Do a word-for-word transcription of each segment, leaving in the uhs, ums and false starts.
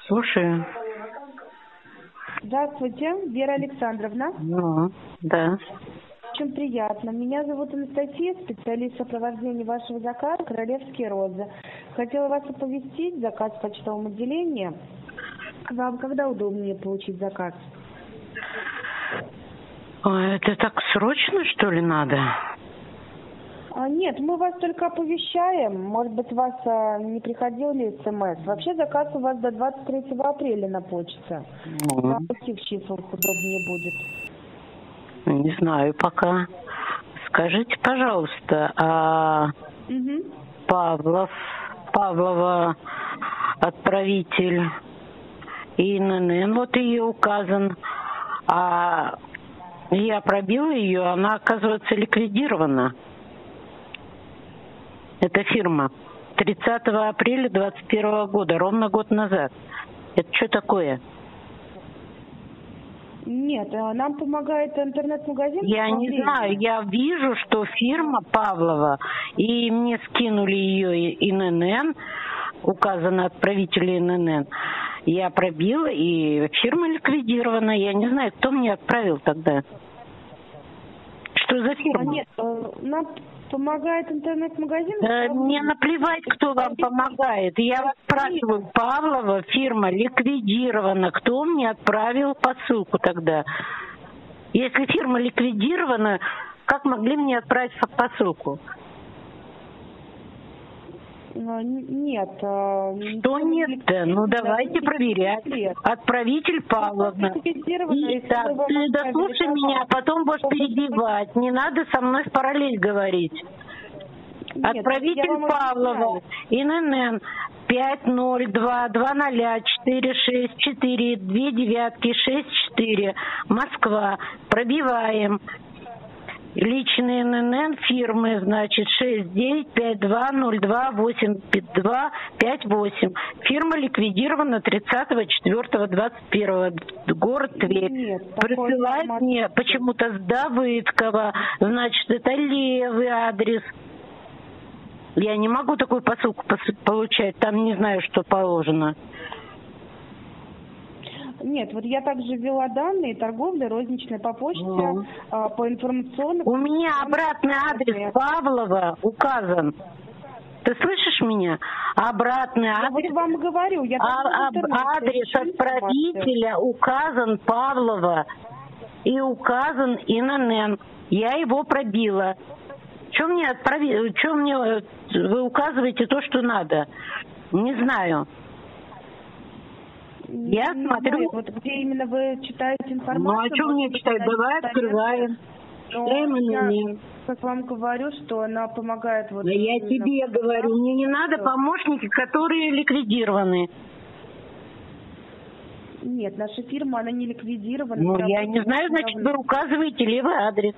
Слушаю. Здравствуйте, Вера Александровна. Ну, да. Очень приятно. Меня зовут Анастасия, специалист сопровождения вашего заказа «Королевские розы». Хотела вас оповестить, заказ в почтовом отделении. Вам когда удобнее получить заказ? Ой, это так срочно, что ли, надо? А, нет, мы вас только оповещаем. Может быть, у вас а, не приходил ли смс. Вообще заказ у вас до двадцать третьего апреля на почте. Ну. На каких числах удобнее будет? Не знаю пока. Скажите, пожалуйста, а Угу. Павлов, Павлова отправитель ИНН, вот ее указан, а я пробила ее, она, оказывается, ликвидирована. Эта фирма. тридцатого апреля двадцать первого года, ровно год назад. Это что такое? Нет, нам помогает интернет-магазин. Я не знаю, я вижу, что фирма Павлова, и мне скинули ее ИНН, указано отправитель ИНН. Я пробила, и фирма ликвидирована. Я не знаю, кто мне отправил тогда. Что за фирма? А нет, нам помогает интернет-магазин. Да, мне наплевать, кто вам помогает. Я вас спрашиваю, Павлова фирма ликвидирована. Кто мне отправил посылку тогда? Если фирма ликвидирована, как могли мне отправить посылку? Нет. Что нет-то? Ну давайте проверять. Отправитель Павловна. И так, ты дослушай меня, а потом будешь перебивать. Не надо со мной в параллель говорить. Нет, отправитель Павлова, ИНН пять ноль два два ноль четыре шесть четыре две девятки шесть четыре, Москва. Пробиваем. Личный ИНН фирмы, значит, шесть девять пять два ноль два восемь два пять восемь. Фирма ликвидирована тридцатого четвёртого двадцать первого, город Тверь. Нет, присылает мне почему-то с Давыдкова, значит, это левый адрес. Я не могу такую посылку получать, там не знаю, что положено. Нет, вот я также ввела данные торговли розничной по почте, ну. а, по информационным... У меня обратный адрес Павлова указан. Ты слышишь меня? Обратный я адрес... Я вот вам говорю. Я а, адрес отправителя указан Павлова и указан ИНН. Я его пробила. Что мне отправили? Что мне вы указываете то, что надо? Не знаю. Я не смотрю... Знаю, вот где именно вы читаете информацию... Ну, а что мне читать? Давай открываем. Ну, я как вам говорю, что она помогает... Вот да я тебе говорю, мне не надо помощники, которые ликвидированы. Нет, наша фирма, она не ликвидирована. Ну, я не знаю, значит, вы указываете левый адрес.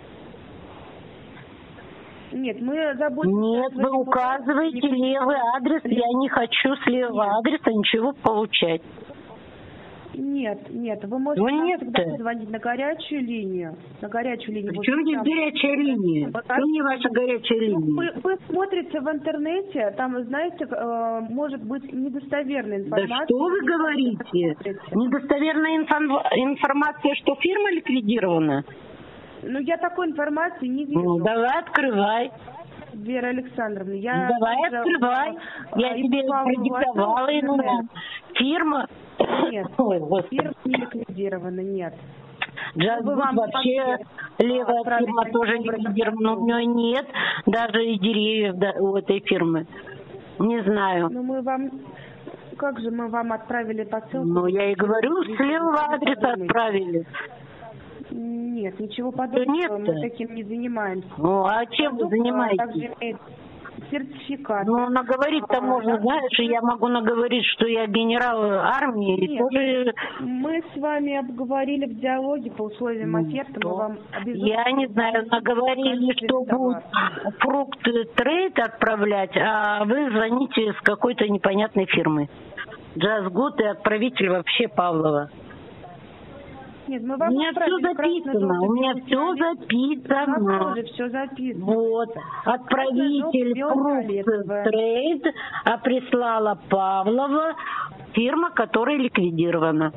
Нет, мы заботимся... Нет, вы указываете левый адрес, я не хочу с левого нет. адреса ничего получать. Нет, нет, вы можете ну, всегда позвонить на горячую линию. На горячую линию. В чем здесь горячая линия? В чем не ваша горячая линия? Вы, вы смотрите в интернете, там, знаете, э, может быть недостоверная информация. Да что вы говорите? Недостоверная инфо- информация, что фирма ликвидирована? Ну, я такой информации не вижу. Ну, давай открывай. Вера Александровна, я... Ну, давай даже, открывай. Я тебе продиктовала ИНН. Фирма... Нет, Ой, фирма не ликвидирована, нет. Джазгуд вообще левая фирма тоже ликвидирована. У нее нет даже и деревьев у этой фирмы. Не знаю. Ну, мы вам... Как же мы вам отправили посылку? Ну, я и говорю, с левого адреса отправили. Нет, ничего подобного, нет, мы таким не занимаемся. Ну, а чем вы занимаетесь? Сертификат. Ну, наговорить-то а, можно, да? Знаешь, и я могу наговорить, что я генерал армии. Нет, и тоже... мы с вами обговорили в диалоге по условиям оферты, мы вам обязательно... Я не знаю, наговорили, что будут фрукты трейд отправлять, а вы звоните с какой-то непонятной фирмы. Джазгуд и отправитель вообще Павлова. Нет, мы вам у меня все записано, у меня все записано. У нас тоже все записано. Вот, отправитель Фрукт Трейд, а прислала Павлова Фирма, которая ликвидирована.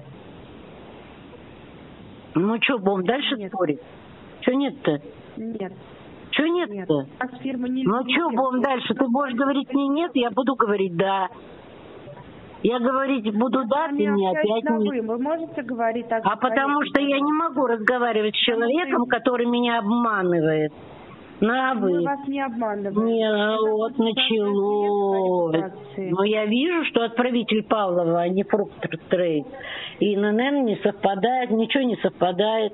Ну что, будем дальше нет. спорить? Что нет-то? Нет. Что нет-то? Нет. А фирма не ну что, будем дальше? Ты будешь говорить мне нет, я буду говорить да. Я говорить буду да, ты мне опять нет. Вы. вы можете говорить так? А потому что я не могу разговаривать с человеком, который меня обманывает. На вы. Мы вас не обманываем. Не, вот началось. Но я вижу, что отправитель Павлова, а не Фруктор Трейд. И эн эн эн не совпадает, ничего не совпадает.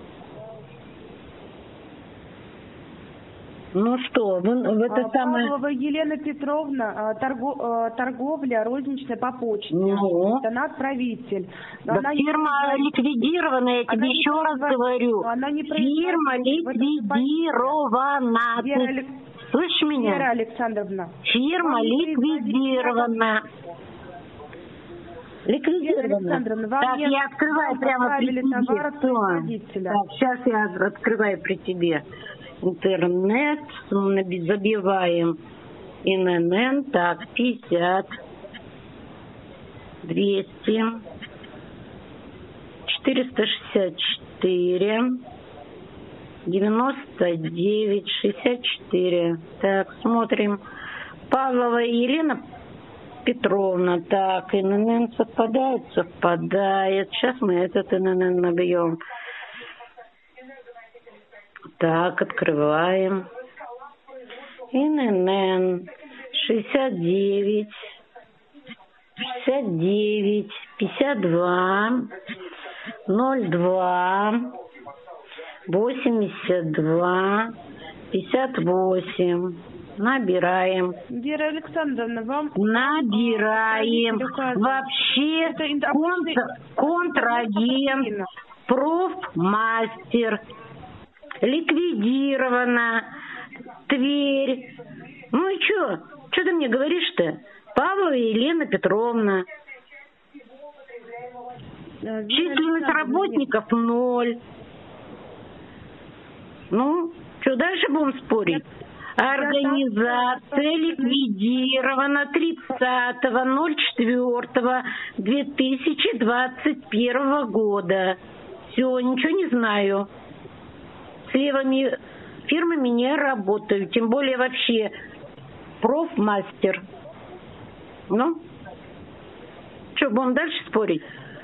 Ну что, вы, вы это а, самое... Павлова Елена Петровна, торго, торговля розничная по почте. Ну? Она отправитель. Да она фирма не... ликвидирована, я тебе еще раз говорю. Она не фирма ликвидирована. Вера, Ты слышишь меня? Вера Александровна. Фирма ликвидирована. Ликвидирована. Так, я открываю прямо при тебе. Так, сейчас я открываю при тебе. Интернет, забиваем эн эн эн, так, пятьдесят, двести, четыреста шестьдесят четыре, девяносто девять, шестьдесят четыре. Так, смотрим. Павлова Елена Петровна, так, эн эн эн совпадает, совпадает. Сейчас мы этот эн эн эн набьем. Так, открываем. эн эн эн шестьдесят девять, шестьдесят девять, пятьдесят два, ноль два, восемьдесят два, пятьдесят восемь. Набираем. Вера Александровна, вам... Набираем. Вообще контр... контрагент, профмастер. Ликвидирована. Тверь. Ну и что? Что ты мне говоришь-то? Павлова Елена Петровна. Численность работников ноль. Ну, что дальше будем спорить? Организация ликвидирована тридцатого ноль четвёртого две тысячи двадцать первого года. Все, ничего не знаю. С левыми фирмами не работаю, тем более вообще профмастер. Ну, что, будем дальше спорить?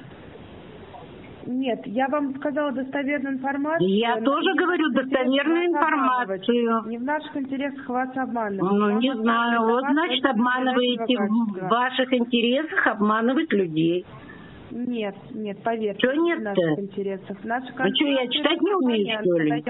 Нет, я вам сказала достоверную информацию. Я тоже говорю достоверную информацию. Не в наших интересах вас обманывать. Ну, не знаю, вот значит обманываете, в ваших интересах обманывать людей. Нет, нет, поверьте. Что нет-то? Ну что, я читать не умею, что ли?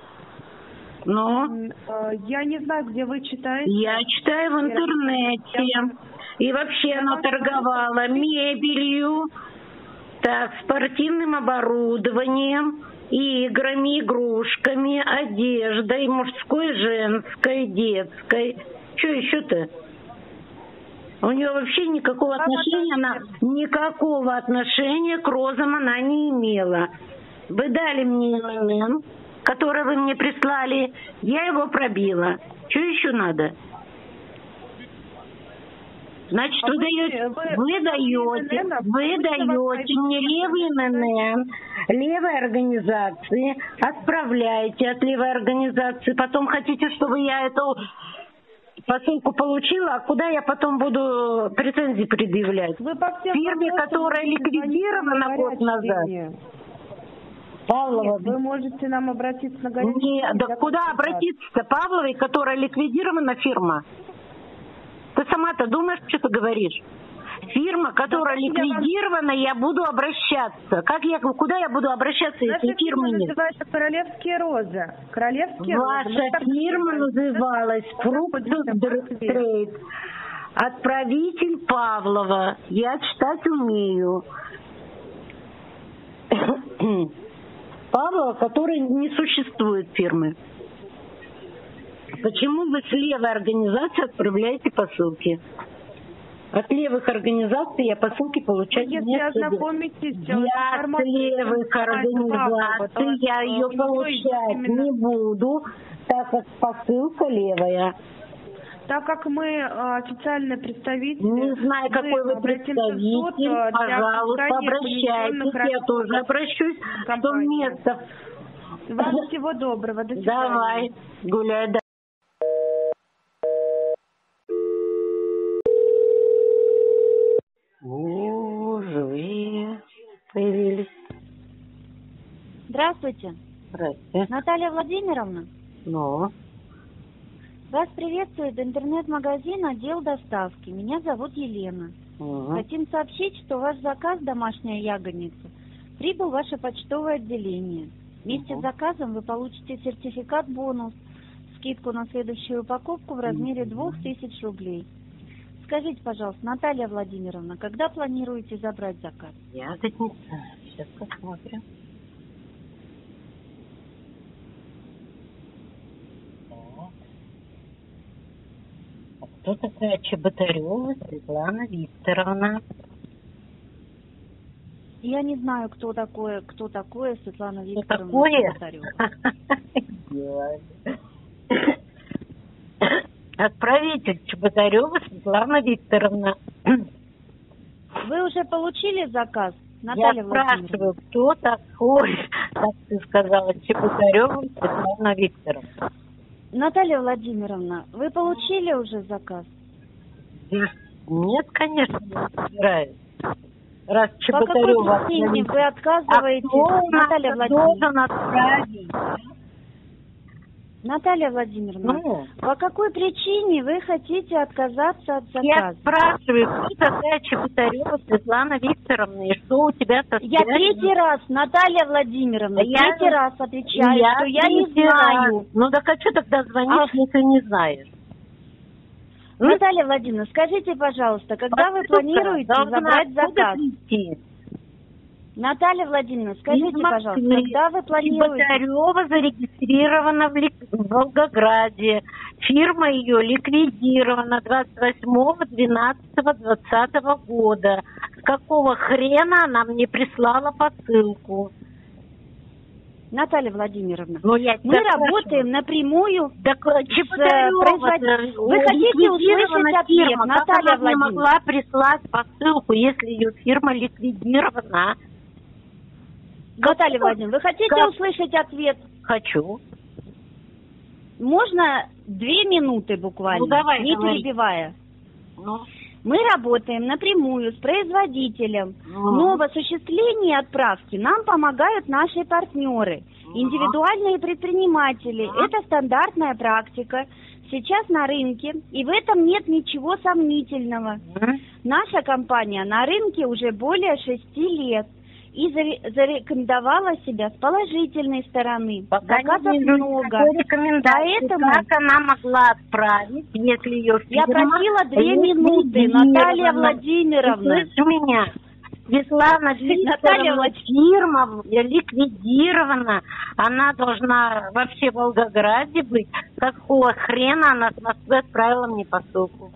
Ну? Я не знаю, где вы читаете. Я читаю в интернете. И вообще она торговала мебелью, так, спортивным оборудованием, играми, игрушками, одеждой, мужской, женской, детской. Что еще-то? У нее вообще никакого отношения, она никакого отношения к розам она не имела. Вы дали мне эн эн эн, который вы мне прислали, я его пробила. Что еще надо? Значит, вы даете, вы даете, вы даете мне левый эн эн эн, левой организации, отправляете от левой организации, потом хотите, чтобы я эту посылку получила, а куда я потом буду претензии предъявлять? Вы по всем фирме, которая ликвидирована год назад. Павлова. Нет, вы можете нам обратиться на горячую линию. Нет, да куда обратиться-то? Павловой, которая ликвидирована фирма. Ты сама-то думаешь, что ты говоришь? Фирма, которая да, ликвидирована, я, вам... я буду обращаться. Как я, куда я буду обращаться, Наша если фирмы нет? Называется «Королевские розы». Королевские Ваша розы. фирма называлась «Фруктор Трейд». Отправитель Павлова. Я читать умею. Павлова, которой не существует фирмы. Почему вы с левой организации отправляете посылки? От левых организаций я посылки получать ну, не собираюсь. Я с левых организаций я ее получать не буду, так как посылка левая. Так как мы э, официальный представитель, не знаю, какой вы представитель, пожалуйста, обращайтесь, я тоже обращусь, что место. Вам всего доброго, до свидания. Давай, гуляй, да. О, живые появились. Здравствуйте. Здравствуйте. Наталья Владимировна. Ну? Вас приветствует интернет-магазин «Отдел доставки». Меня зовут Елена. Угу. Хотим сообщить, что ваш заказ «Домашняя ягодница» прибыл в ваше почтовое отделение. Вместе угу. с заказом вы получите сертификат бонус, скидку на следующую упаковку в размере двух тысяч рублей. Скажите, пожалуйста, Наталья Владимировна, когда планируете забрать заказ? Ягодница. Сейчас посмотрим. Кто такая Чеботарева Светлана Викторовна? Я не знаю, кто такое, кто такое Светлана Кто Викторовна такое? Чеботарева. Отправитель Чеботарева Светлана Викторовна. Вы уже получили заказ, Наталья Я Владимировна? спрашиваю, кто такой, как ты сказала, Чеботарева Светлана Викторовна. Наталья Владимировна, вы получили уже заказ? Нет, конечно, не собираюсь. Раз По Чеботарева... какой причине вы отказываетесь, а Наталья Владимировна? должен отправить? Наталья Владимировна, Ну? по какой причине вы хотите отказаться от заказа? Я спрашиваю, кто такая Чеботарева Светлана Викторовна, и что у тебя со Я третий раз, Наталья Владимировна, я... третий раз отвечаю, я что я не знаю. Раз. Ну так а что тогда звонишь, а... если не знаешь? Наталья Владимировна, скажите, пожалуйста, когда вы планируете забрать заказ? Прийти? Наталья Владимировна, скажите, пожалуйста, когда вы планируете... Чеботарева зарегистрирована в, Ли... в Волгограде. Фирма ее ликвидирована двадцать восьмого двенадцатого двадцатого года. С какого хрена она мне прислала посылку? Наталья Владимировна, ну, я мы работаем напрямую так, с производителем. Вы хотите услышать ответ, фирма. Наталья как она Владимировна? не могла прислать посылку, если ее фирма ликвидирована? Наталья Владимировна, вы хотите как? услышать ответ? Хочу. Можно две минуты буквально, ну, давай, не давай. перебивая? Ну. Мы работаем напрямую с производителем, ну. но в осуществлении отправки нам помогают наши партнеры, ну. индивидуальные предприниматели. ну. Это стандартная практика сейчас на рынке, и в этом нет ничего сомнительного. ну. Наша компания на рынке уже более шести лет и зарекомендовала себя с положительной стороны. Пока заказов не много. Поэтому как она могла отправить, если ее фирма... Я просила две минуты, Наталья Владимировна. Слышь меня, Светлана Викторовна, фирма ликвидирована, она должна вообще в Волгограде быть. Какого хрена она с Москвы отправила мне посылку?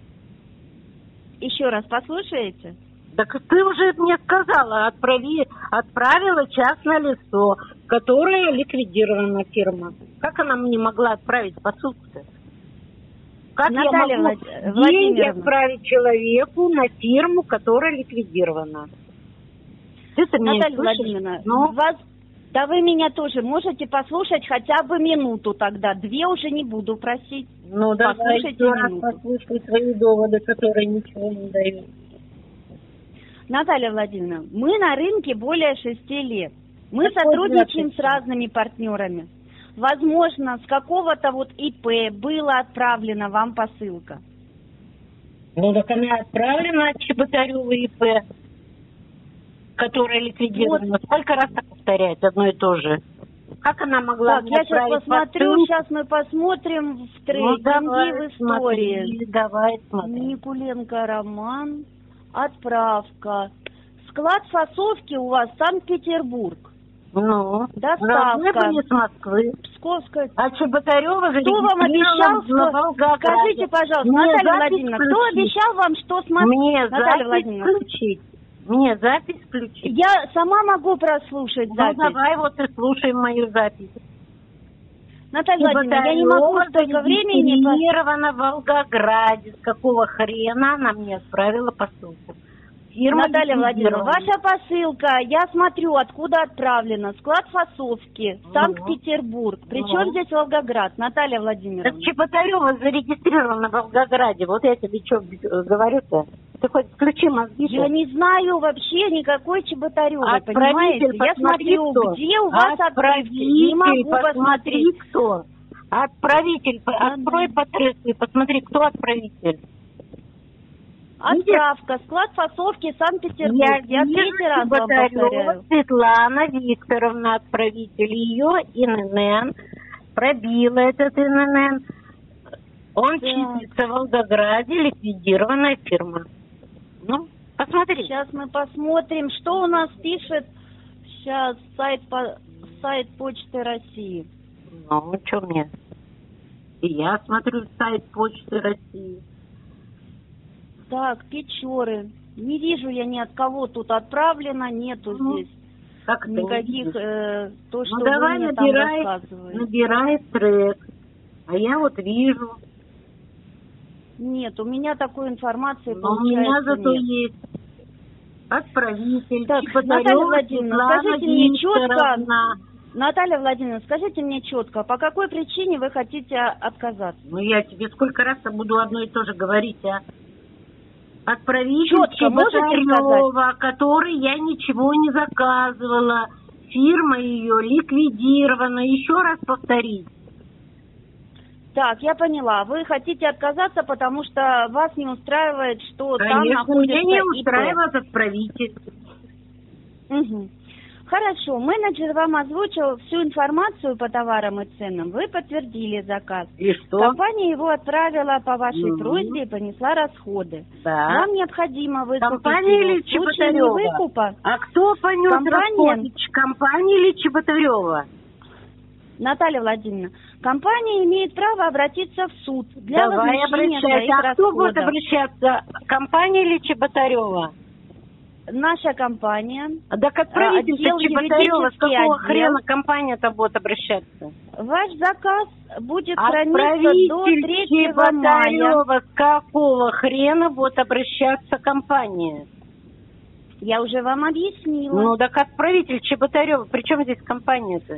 Еще раз послушаете? Так ты уже мне сказала, отправи, отправила частное лицо, которое ликвидирована фирма. Как она мне могла отправить посылку-то? Как Наталья я могу Влад... деньги отправить человеку на фирму, которая ликвидирована? Ты-то меня Наталья слышишь? Владимировна, ну? вас... да вы меня тоже можете послушать хотя бы минуту тогда. Две уже не буду просить. Ну давай еще раз послушай свои доводы, которые ничего не дают. Наталья Владимировна, мы на рынке более шести лет. Мы Какой сотрудничаем значит? с разными партнерами. Возможно, с какого-то вот ИП была отправлена вам посылка. Ну, так она отправлена от Чеботарева ИП, которая ликвидирована. Вот. Сколько раз так повторять одно и то же? Как она могла так, я сейчас посмотрю, посылку? Сейчас мы посмотрим в трекинге, ну, давай, в истории. Смотри, давай, смотри. Никуленко Роман, отправка. Склад фасовки у вас Санкт-Петербург. Ну, доставка. Не с Москвы. Псковская. А Чеботарева кто вам обещал, что... Скажите, пожалуйста, мне Наталья Владимировна, включить. Кто обещал вам, что с Москвы? Мне Наталья Владимировна. Включить. Мне запись включить. Я сама могу прослушать ну, запись. давай вот и слушай мою запись. Наталья Владимировна, я не могу столько времени... Зарегистрирована в Волгограде. С какого хрена она мне отправила посылку? Фирма Наталья Владимировна, ваша посылка, я смотрю, откуда отправлена. Склад фасовки, Санкт-Петербург. Причем Ну. здесь Волгоград, Наталья Владимировна? Так Чеботарева зарегистрирована в Волгограде. Вот я тебе что говорю-то? Ты хоть включи мозги. Я не знаю вообще никакой Чеботаревой, понимаете? Я смотрю, кто? где у вас открытки. Не могу посмотреть. Кто. Отправитель. Да, Открой да. потряску и посмотри, кто отправитель. Отправка, склад фасовки, Санкт-Петербург. Я, я третий раз вам повторяю. Светлана Викторовна, отправитель. Ее ИНН пробила этот ИНН. Он Да. числится в Волгограде, ликвидированная фирма. Ну, посмотри. Сейчас мы посмотрим, что у нас пишет сейчас сайт, по, сайт Почты России. Ну, что мне? И я смотрю сайт Почты России. Так, Печоры. Не вижу я ни от кого тут отправлено, нету Ну, здесь как ты никаких, э, то, Ну, что вы давай мне там набирай, рассказываете. набирай трек. А я вот вижу. Нет, у меня такой информации, Но у меня получается, зато нет. есть отправитель. Так, Чеботарева Наталья Владимировна, Светлана скажите мне четко, Викторовна. Наталья Владимировна, скажите мне четко, по какой причине вы хотите отказаться? Ну, я тебе сколько раз буду одно и то же говорить, а? Отправитель Четко можете Чеботарева, который я ничего не заказывала. Фирма ее ликвидирована. Еще раз повторить. Так, я поняла. Вы хотите отказаться, потому что вас не устраивает, что там Конечно, находится меня не ИП. устраивает отправитель. Угу. Хорошо, менеджер вам озвучил всю информацию по товарам и ценам. Вы подтвердили заказ. И что? Компания его отправила по вашей Мгм. просьбе и понесла расходы. Да. Вам необходимо выкупить Компания его. или В случае Чеботарева? невыкупа, А кто понес Компания. расходы? Компания или Чеботарева? Наталья Владимировна, компания имеет право обратиться в суд для Давай возмещения обращайся. своих А кто будет расходов. обращаться? Компания или Чеботарева? Наша компания, Так отправитель отдел Чеботарева. С какого юридический хрена отдел. компания-то будет обращаться? Ваш заказ будет храниться до Отправитель третьего мая. Чеботарева. С какого хрена будет обращаться компания? Я уже вам объяснила. Ну, так отправитель Чеботарева. При чем здесь компания-то?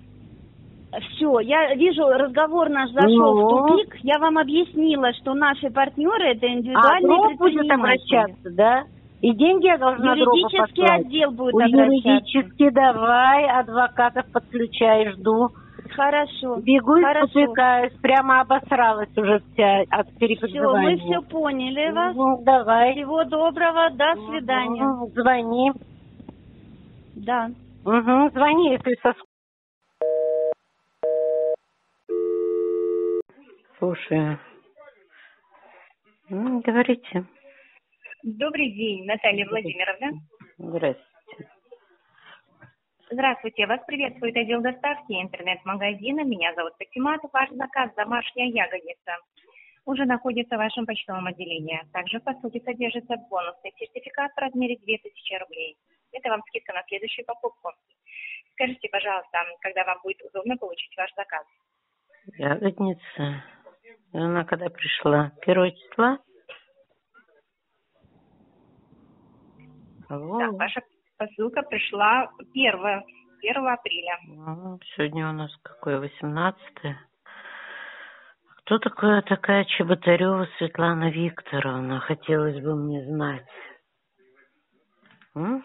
Все, я вижу, разговор наш зашел Ну? в тупик. Я вам объяснила, что наши партнеры это А индивидуальные ДРО будет предприниматели. обращаться, да? И деньги я должна ДРО Юридический послать? отдел будет У обращаться. юридически давай, адвокатов подключай, жду. Хорошо. Бегу и Хорошо. спотыкаюсь, прямо обосралась уже вся от Все, мы переподзывания. все поняли вас. Ну, давай. Всего доброго, до свидания. Мгм, звони. Да. Угу, звони, если со... Слушай, ну, говорите. Добрый день, Наталья Владимировна. Здравствуйте. Здравствуйте, вас приветствует отдел доставки интернет-магазина. Меня зовут Фатима. Ваш заказ «Домашняя ягодница» уже находится в вашем почтовом отделении. Также, по сути, содержится бонусный сертификат в размере две тысячи рублей. Это вам скидка на следующую покупку. Скажите, пожалуйста, когда вам будет удобно получить ваш заказ? Ягодница. Она когда пришла? Первого числа? Алло. Да, ваша посылка пришла первого апреля. Ну, сегодня у нас какое, восемнадцатое? Кто такая такая Чеботарева Светлана Викторовна? Хотелось бы мне знать. М?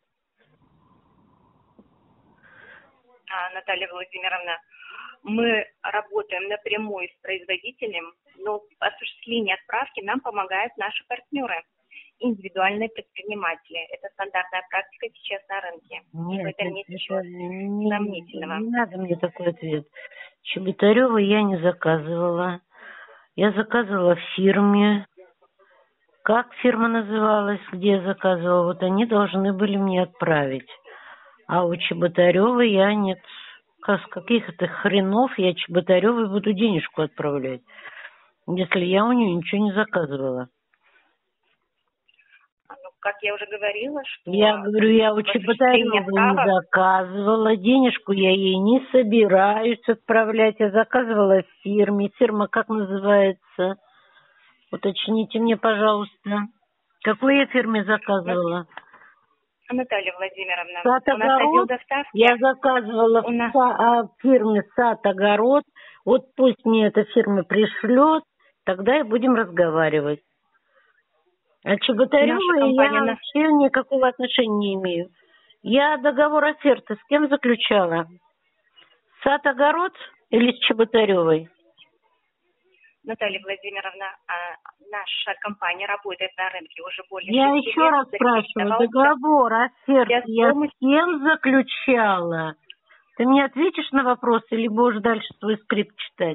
А, Наталья Владимировна, мы работаем напрямую с производителем, но в осуществлении отправки нам помогают наши партнеры, индивидуальные предприниматели. Это стандартная практика сейчас на рынке. Нет, в этом нет ничего не, сомнительного. не надо мне такой ответ. Чеботарева я не заказывала. Я заказывала в фирме. Как фирма называлась, где я заказывала? Вот они должны были мне отправить. А у Чеботаревой я нет. С каких-то хренов я Чеботаревой буду денежку отправлять, если я у нее ничего не заказывала. Ну, как я уже говорила, что... Я говорю, я у Чеботаревой не заказывала, денежку я ей не собираюсь отправлять, я заказывала в фирме. Фирма как называется? Уточните мне, пожалуйста. Какой я фирме заказывала? Наталья Владимировна, Сад-Огород? у нас отдел доставки. Я заказывала у нас... в фирме Сад-Огород. Вот пусть мне эта фирма пришлет, тогда и будем разговаривать. А Чеботаревой я на... вообще никакого отношения не имею. Я договор оферты с кем заключала? Сад-Огород или с Чеботаревой? Наталья Владимировна, наша компания работает на рынке уже более Я еще раз спрашиваю, договор оферты я с кем заключала? Ты мне ответишь на вопрос или будешь дальше свой скрипт читать?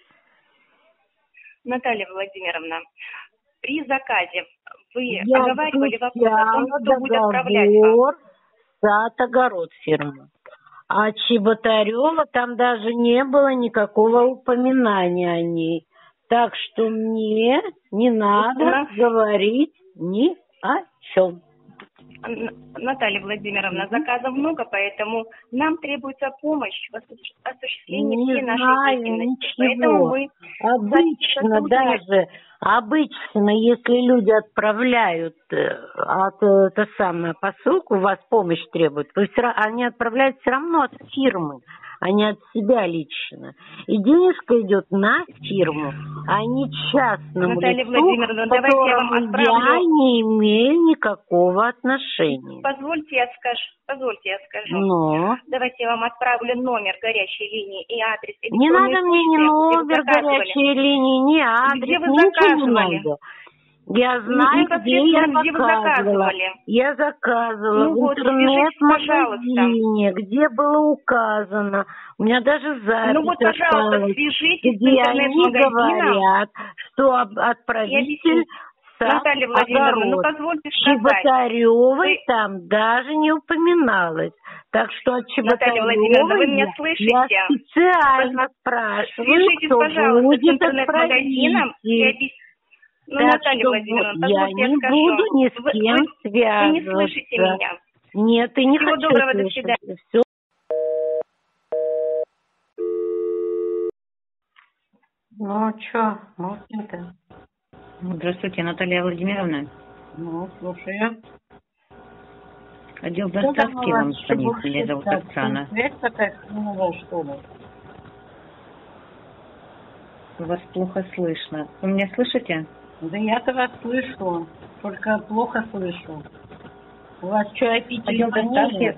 Наталья Владимировна, при заказе вы я оговаривали вопрос о том, кто будет отправлять вам? Сад-Огород фирма. А Чеботарева там даже не было никакого упоминания о ней. Так что мне не надо нас... говорить ни о чем. Наталья Владимировна, заказов много, поэтому нам требуется помощь в осуществлении не всей нашей знаю, деятельности. Ничего. Поэтому мы обычно даже, обычно, если люди отправляют от, это самое, посылку, у вас помощь требуют, вы все, они отправляют все равно от фирмы, а не от себя лично. И денежка идет на фирму, а не частному Наталья лицу, Владимировна, давайте я вам отправлю... я не имею никакого отношения. Позвольте я скажу. Позвольте я скажу. Но... Давайте я вам отправлю номер горячей линии и адрес. Не надо мне ни номер горячей линии, ни адрес. Где вы заказывали? Я знаю, где я где заказывала. Я заказывала ну, в вот, интернет-магазине, где было указано. У меня даже запись ну, вот, пожалуйста, свяжитесь где они говорят, что отправитель Наталья Владимировна, ну позвольте сказать. Чеботаревой вы... там даже не упоминалось. Так что от Чеботаревой вы меня слышите? Я специально спрашиваю, свяжитесь, кто пожалуйста, будет с интернет-магазином и объясните. Ну, так Наталья Владимировна, я не я скажу. буду ни с кем вы, связываться. Вы не слышите меня. Нет, и не Всего хочу доброго, слышать. До свидания. Все. Ну, что, молчим-то? Здравствуйте, Наталья Владимировна. Ну, слушаю. Отдел доставки вам звонит, меня зовут Оксана. Связь такая новая, что ли? Вас плохо слышно. Вы меня слышите? Да я-то вас слышу, только плохо слышу. У вас что, опять отдел доставки?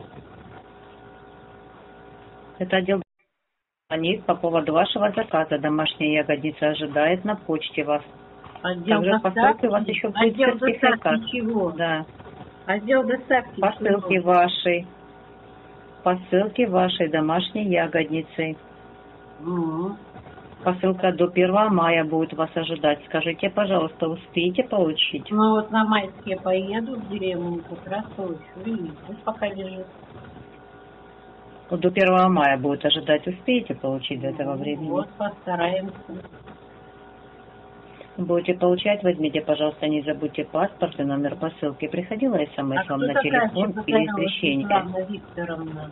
Это отдел звонит по поводу вашего заказа. Домашняя ягодица ожидает на почте вас. Отдел Также доставки? по ссылке у вас еще будет отдел сертификат. Чего? Да. Отдел доставки по ссылке чего? вашей. По ссылке вашей домашней ягодницы. Угу. Посылка до первого мая будет вас ожидать. Скажите, пожалуйста, успеете получить? Ну вот на майске поеду в деревню, как раз получу. И пусть пока лежит. Вот до первого мая будет ожидать. Успеете получить до этого времени? Вот, постараемся. Будете получать, возьмите, пожалуйста, не забудьте паспорт и номер посылки. Приходила смс а вам на телефон или извещение? Викторовна?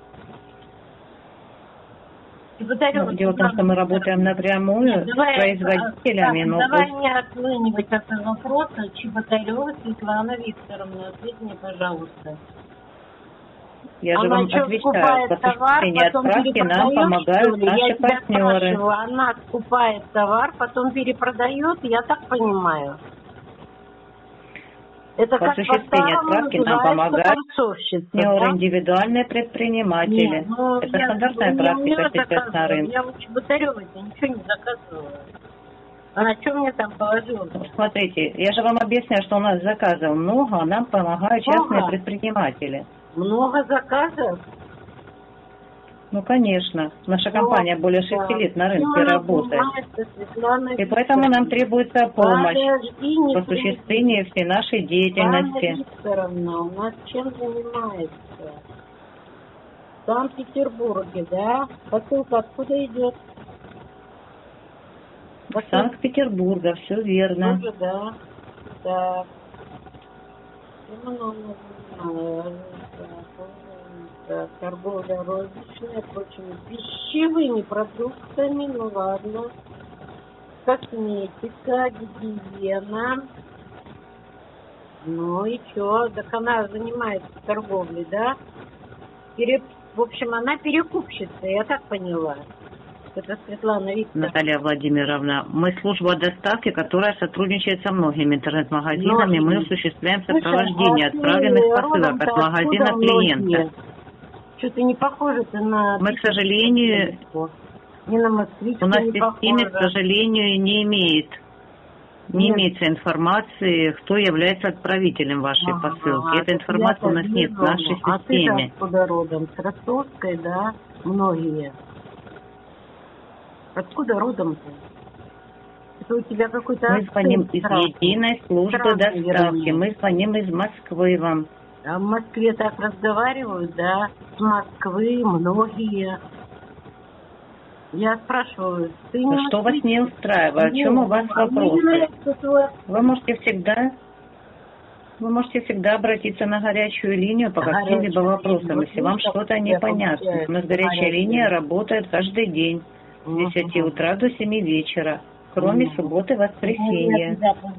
Ну, дело в том, что мы работаем напрямую Нет, с давай, производителями. А, но давай пусть... не отлынивать от вопроса. Чеботарева Светлана Викторовна, ответь мне, пожалуйста. Я же вам отвечаю, по осуществлению отправки нам помогают наши партнеры. Она скупает товар, потом перепродает, я так понимаю. Это по осуществлению отправки нам помогают партнеры, да? Индивидуальные предприниматели. Нет, ну, это я, стандартная практика сейчас на рынке. Я у Чеботаревой ничего не заказывала. А на чем мне там положила? Смотрите, я же вам объясняю, что у нас заказов много, а нам помогают много? Частные предприниматели. Много заказов? Ну, конечно. Наша вот, компания более шести да. лет на рынке ну, работает. Светлана, и поэтому нам требуется помощь Подожди, в осуществлении всей нашей деятельности. Викторовна, у нас чем занимается? В Санкт-Петербурге, да? Посылка откуда идет? Из Санкт-Петербурга, все верно. Тоже, да. Так. Торговля розничная, прочими пищевыми продуктами, ну ладно. Косметика, гигиена. Ну и чё? Так она занимается торговлей, да? Пере... В общем, она перекупщица, я так поняла. Это Светлана Викторовна. Наталья Владимировна, мы служба доставки, которая сотрудничает со многими интернет-магазинами. Мы осуществляем сопровождение отправленных посылок от магазина клиента. Что-то не похоже ты на... Мы, к сожалению, не на москвичку, у нас не в системе, к сожалению, не имеет, не нет. имеется информации, кто является отправителем вашей ага, посылки. Этой информации у нас нет в нашей а системе. А ты откуда родом? С Ростовской, да? Многие. Откуда родом-то? Это у тебя какой-то... Мы звоним из единой службы доставки. Мы звоним из Москвы вам. А в Москве так разговаривают, да? С Москвы многие. Я спрашиваю, ты не что вас не устраивает? О чем у вас вопросы? Вы можете всегда, вы можете всегда обратиться на горячую линию по каким-либо вопросам, если вам что-то непонятно. У нас горячая линия работает каждый день с десяти утра до семи вечера, кроме субботы и воскресенья.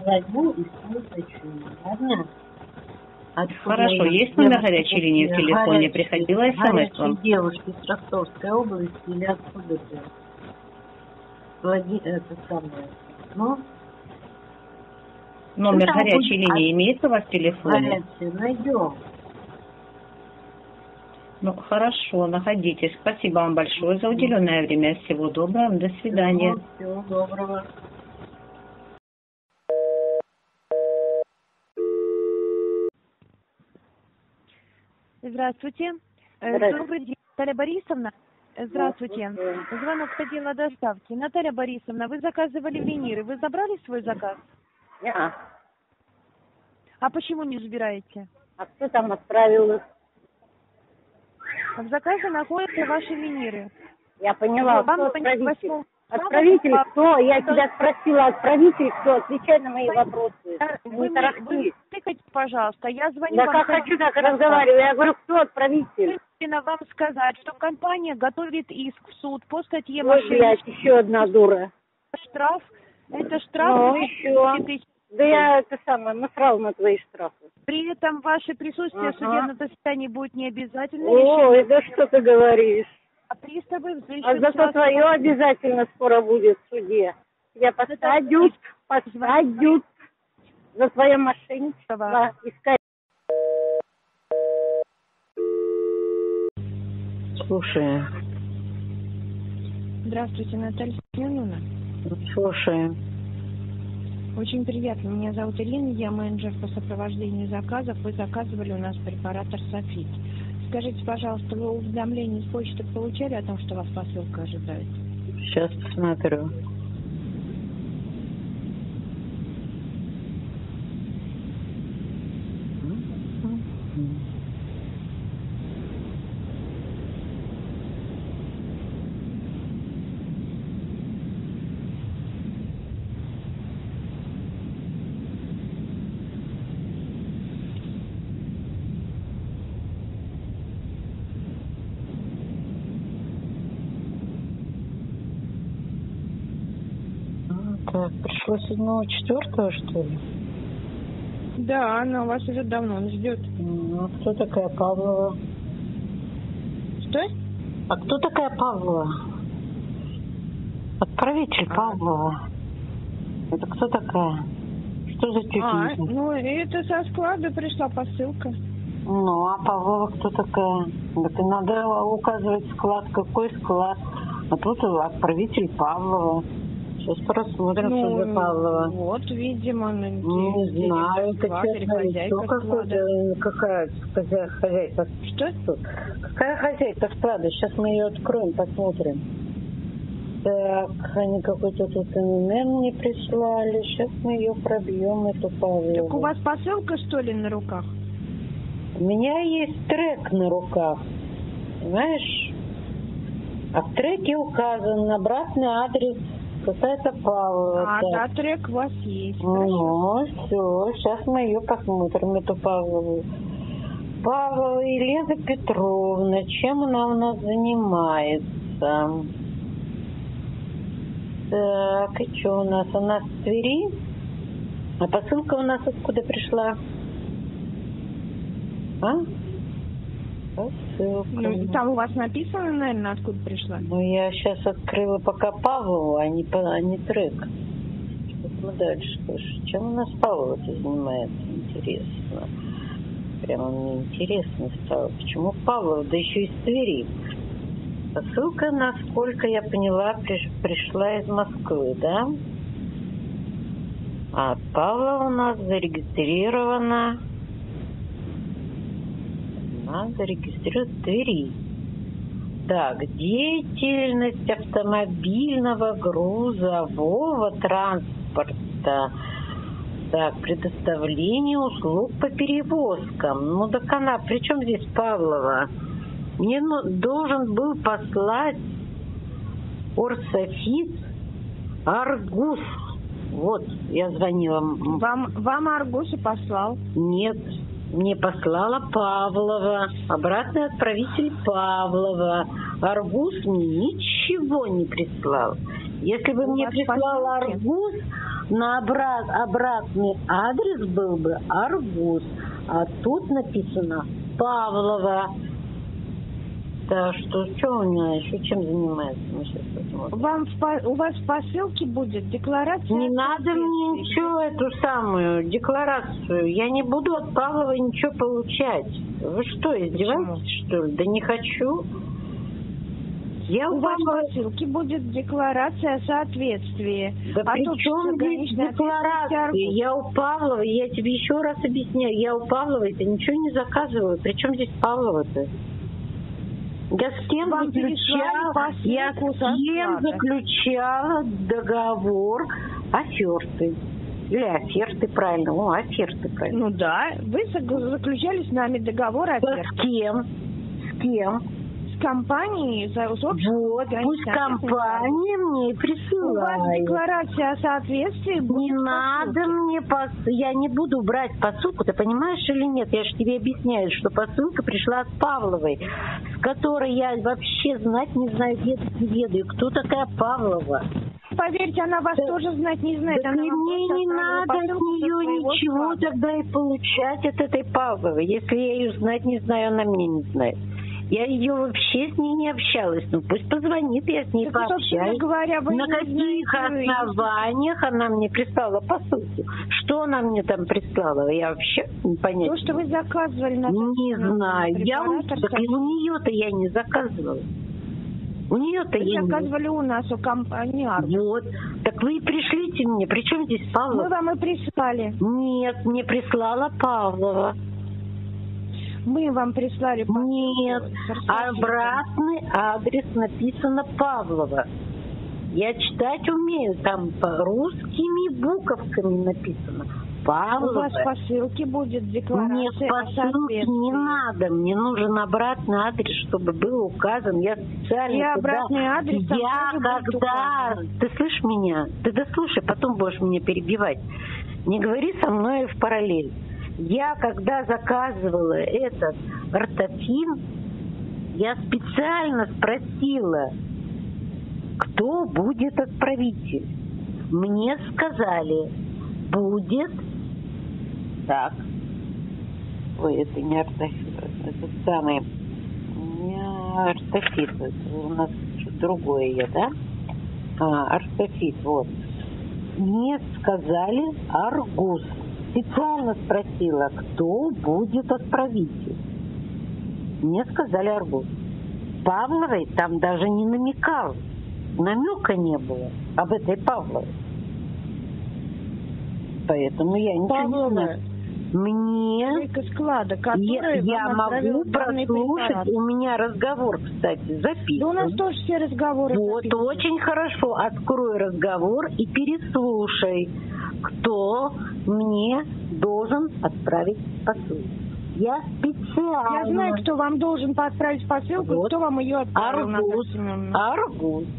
Хорошо, есть номер горячей линии в телефоне? Приходила смс вам? Девушки с Ростовской области или откуда ты? Влади... Это самое. Ну? Номер горячей будет... линии имеется у вас в телефоне? Горячий, найдем. Ну, хорошо, находитесь. Спасибо вам большое за уделенное время. Всего доброго, до свидания. Всего доброго. Здравствуйте. Здравствуйте. Добрый день, Наталья Борисовна. Здравствуйте. Звонок с отдела доставки. Наталья Борисовна, вы заказывали виниры. Вы забрали свой заказ? Да. А почему не забираете? А кто там отправил их? В заказе находятся ваши виниры. Я поняла. Вам кто отправитель? восьмого... Отправитель кто? Я тебя спросила, отправитель кто? Отвечай на мои вопросы. Вы, не вы тыкайте, пожалуйста. Я звоню да вам... как хочу, так и разговариваю. Я говорю, кто отправитель? Я вам сказать, что компания готовит иск в суд по статье Ой, блядь, еще одна дура. Штраф. Это штраф. Ну, еще. Да я это самое, насрал на твои штрафы. При этом ваше присутствие ага. в судебном заседании будет не обязательно. Ой, да что ты говоришь? А приставы взыщут... А зато твое обязательно скоро будет в суде. Тебя посадят, посадят за твое мошенничество. Искать. Слушаю. Здравствуйте, Наталья Семеновна. Слушаю. Очень приятно. Меня зовут Ирина, я менеджер по сопровождению заказов. Вы заказывали у нас препарат Арсофит. Скажите, пожалуйста, вы уведомление с почты получали о том, что вас посылка ожидает? Сейчас посмотрю. Так, пришло седьмого четвертого, что ли? Да, она у вас уже давно, он ждет. Ну, кто такая Павлова? Что? А кто такая Павлова? Отправитель а. Павлова. Это кто такая? Что за тетя? А, ну это со склада пришла посылка. Ну, а Павлова кто такая? Так и надо указывать склад. Какой склад? А тут отправитель Павлова. Сейчас посмотрим, ну, что за Павлова. Вот, видимо, на ну, не знаю, это честно, лицо какое-то, какая хозяйка. Что? Какая хозяйка склада? Сейчас мы ее откроем, посмотрим. Так, они какой-то тут эн эн эм мне прислали. Сейчас мы ее пробьем, эту Павлову. Так у вас посылка, что ли, на руках? У меня есть трек на руках, знаешь? А в треке указан обратный адрес Какая-то Павлова. А, да, трек у вас есть. Ну, все, сейчас мы ее посмотрим, эту Павлову. Павлова Елена Петровна, чем она у нас занимается? Так, и что у нас? У нас в Твери? А посылка у нас откуда пришла? А? Посылка. Ну, там у вас написано, наверное, откуда пришла? Ну, я сейчас открыла пока Павлову, а не, а не трек. Что мы дальше слышим? Чем у нас Павлова занимается? Интересно. Прямо мне интересно стало. Почему Павлова, да еще из Твери? Посылка, насколько я поняла, приш, пришла из Москвы, да? А Павлова у нас зарегистрирована. Она зарегистрирована в Твери. Так, деятельность автомобильного грузового транспорта. Так, предоставление услуг по перевозкам. Ну, так она, при чем здесь Павлова? Мне ну, должен был послать Орсофит Аргус. Вот, я звонила. Вам, вам Аргус и послал? Нет, мне послала Павлова. Обратный отправитель Павлова. Аргус мне ничего не прислал. Если бы мне прислал Аргус, на обрат, обратный адрес был бы Аргус. А тут написано Павлова. Да, что, что у меня еще, чем занимается? Мы сейчас посмотрим. Вам в, у вас в посылке будет декларация? Не надо мне ничего, эту самую декларацию. Я не буду от Павлова ничего получать. Вы что, издеваетесь, Почему? что ли? Да не хочу. Я у у вас Павлова... в посылке будет декларация о соответствии. Да а при чем здесь декларация? Я у Павлова, я тебе еще раз объясняю, я у Павлова это ничего не заказываю. При чем здесь Павлова-то? Я с кем Вам заключала, я с кем заключала договор оферты. Или оферты, правильно. О, оферты, правильно. Ну да, вы заключали с нами договор оферты. С кем? С кем? С компанией. За, с вот, пусть компания мне присылает. У вас декларация о соответствии будет. Не надо мне пос... Я не буду брать посылку, ты понимаешь или нет? Я же тебе объясняю, что посылка пришла от Павловой, с которой я вообще знать не знаю, где не ведаю. Кто такая Павлова? Поверьте, она вас да, тоже знать не знает. Да она мне не надо от нее ничего склада. Тогда и получать от этой Павловой. Если я ее знать не знаю, она меня не знает. Я ее вообще с ней не общалась. Ну пусть позвонит, я с ней так, пообщаюсь. Говоря, На каких основаниях она мне прислала посылку? Что она мне там прислала? Я вообще не понятно. То, что вы заказывали на Не на знаю. Я у, так и у нее-то я не заказывала. У нее-то вы я заказывали не... у нас, у компании Аргус. Вот. Так вы и пришлите мне. При чем здесь Павлова? Мы вам и прислали. Нет, мне прислала Павлова. Мы вам прислали... Нет, обратный адрес написано Павлова. Я читать умею, там русскими буковками написано. Павлова. У вас в посылке будет декларация. Мне в посылке не надо, мне нужен обратный адрес, чтобы был указан. Я специально... И обратный адрес там Я когда... Ты слышишь меня? Ты дослушай, потом будешь меня перебивать. Не говори со мной в параллель. Я, когда заказывала этот ортофин, я специально спросила, кто будет отправитель. Мне сказали, будет... Так. Ой, это не ортофит, это самый... Не ортофит, это у нас что-то другое я, да? А, ортофит, вот. Мне сказали Аргус. Специально спросила, кто будет отправитель. Мне сказали Аргус. Павловой там даже не намекал. Намека не было об этой Павловой. Поэтому я ничего Павлова. не знаю. Мне... Склада, я я могу прослушать. У меня разговор, кстати, записан. Да у нас тоже все разговоры Вот, записаны. очень хорошо. Открой разговор и переслушай, кто мне должен отправить посылку. Я специально... Я знаю, кто вам должен отправить посылку, вот. Кто вам ее отправил, Аргус. Аргус.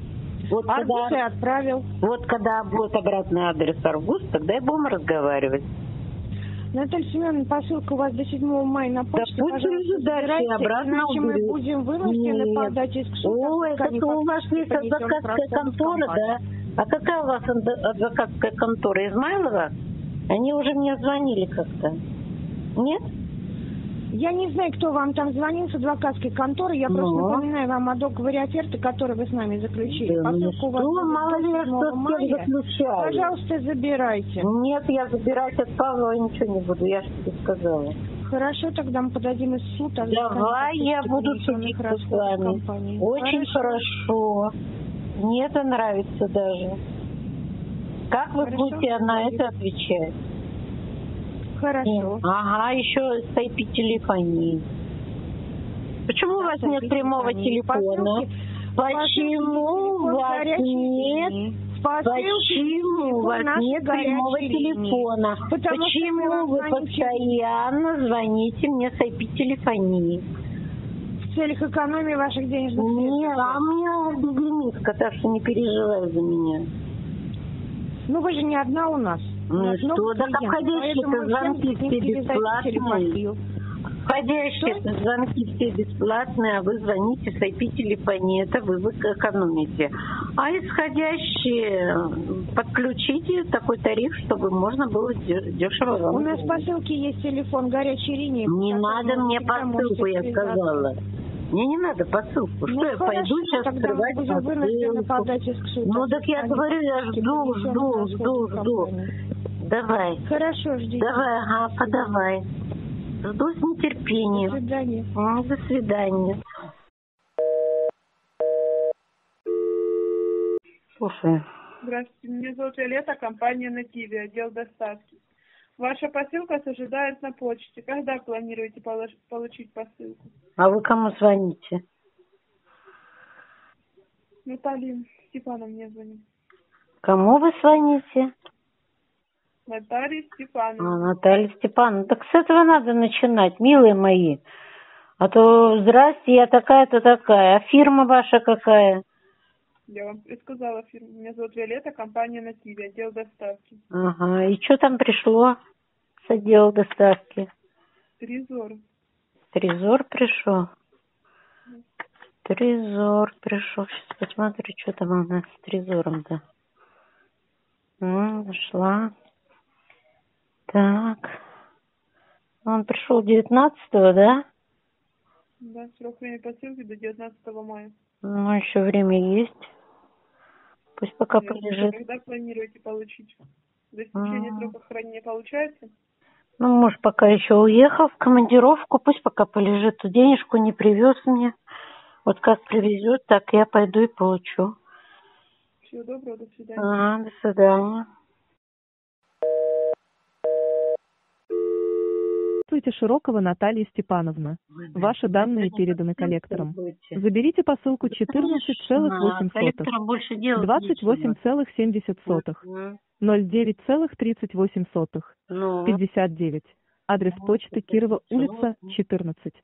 Вот Арбуз когда, и отправил. вот когда будет обратный адрес Арбуз, тогда и будем разговаривать. Наталья Семеновна, посылка у вас до седьмого мая на почте, да пожалуйста, забирайте, обратно иначе мы уберет. будем вынуждены Нет. подать иск в суд. О, это у вас есть адвокатская контора, да? А какая у вас адвокатская контора? Измайлова? Они уже мне звонили как-то. Нет? Я не знаю, кто вам там звонил с адвокатской конторы. Я просто Но. напоминаю вам о договоре оферты, который вы с нами заключили. Да, Посылку у вас что, будет мало ли, до седьмого что мая. заключали. Пожалуйста, забирайте. Нет, я забирать от Павлова ничего не буду, я же тебе сказала. Хорошо, тогда мы подадим в суд. А Давай я буду судиться с вами. Компании. Очень хорошо. хорошо. Мне это нравится даже. Как вы Хорошо. будете на это отвечать? Хорошо. Ага, еще с ай пи-телефонии. Почему у вас нет прямого телефона? Почему у вас нет? Почему у вас нет прямого телефона? Почему вы постоянно звоните мне с ай пи-телефонии? В целях экономии ваших денежных средств. Нет, а у меня безлимитка, так что не переживай за меня. Ну вы же не одна у нас. Ну что, так обходящие-то звонки все бесплатные. Входящие звонки все бесплатные, а вы звоните с ай пи-телефонии, это вы, вы экономите. А исходящие подключите такой тариф, чтобы можно было дешево вам. У нас в посылке есть телефон горячей линии. Не надо мне посылку, я сказала. Мне не надо посылку. Ну, что я хорошо, пойду сейчас открывать посылку? Ну так я говорю, я жду, жду, жду, жду. Давай. Хорошо, жди. Давай, ага, подавай. Жду с нетерпением. До свидания. До свидания. Слушай. Здравствуйте, меня зовут Виолетта, компания «Нативи», отдел доставки. Ваша посылка ожидает на почте. Когда планируете получить посылку? А вы кому звоните? Наталья Степановна мне звонит. Кому вы звоните? Наталья Степановна. А, Наталья Степановна. Так с этого надо начинать, милые мои. А то здрасте, я такая-то такая. А фирма ваша какая? Я вам сказала фирму. Меня зовут Виолетта, компания «Нативи», отдел доставки. Ага, и что там пришло с отдела доставки? Трезор. Трезор пришел? Трезор пришел. Сейчас посмотрю, что там у нас с трезором-то. Ну, нашла. Так. Он пришел девятнадцатого, да? Да, срок времени посылки до девятнадцатого мая. Ну, еще время есть. Пусть пока Нет, полежит. Когда планируете получить? До истечения А. срока хранения получается? Ну, муж пока еще уехал в командировку, пусть пока полежит. Денежку не привез мне. Вот как привезет, так я пойду и получу. Всего доброго, до свидания. А, до свидания. Здравствуйте, Широкова Наталья Степановна. Ваши данные переданы коллекторам. Заберите посылку четырнадцать целых восемь сотых, двадцать восемь целых семьдесят сотых, ноль девять целых тридцать восемь сотых, пятьдесят девять. Адрес почты Кирова, улица четырнадцать.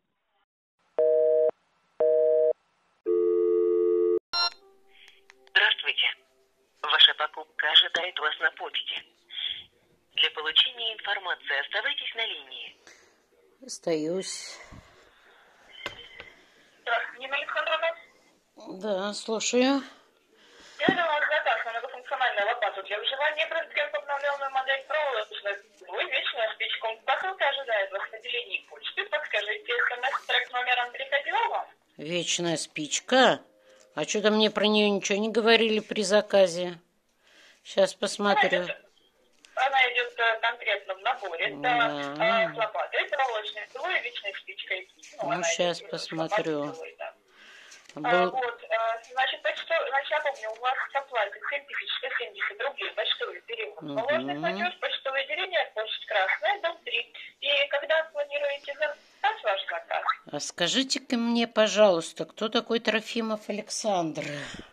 Здравствуйте. Ваша покупка ожидает вас на почте. Для получения информации оставайтесь на линии. Остаюсь. Здравствуйте, Александровна. Да, слушаю. Я для вас заказ на многофункциональную лопату для выживания бренд обновленную модель проволочной. Вы вечная спичка. Посылка ожидает вас в отделении почты. Подскажите, смс-трек номером приходила вам? Вечная спичка? А что-то мне про нее ничего не говорили при заказе. Сейчас посмотрю. Она идет конкретно в наборе. Это а, с лопатой, проволочной строй, вечной спичкой. Ну, ну сейчас посмотрю. Да. Был... А, вот, а, значит, почто... значит, я помню, у вас оплата семь тысяч сто семьдесят рублей, почтовый перевод. Угу. Положенный платеж, почтовое отделение, площадь Красная, дом три. И когда планируете записать ваш заказ? А скажите-ка мне, пожалуйста, кто такой Трофимов Александр?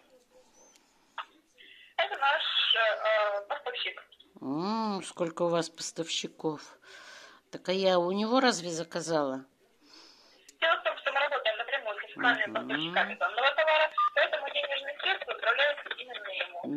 Это наш э, поставщик. М-м, сколько у вас поставщиков? Так а я у него разве заказала? Дело в том, что мы работаем напрямую с официальными uh-huh. поставщиками данного товара, поэтому денежные средства отправляются именно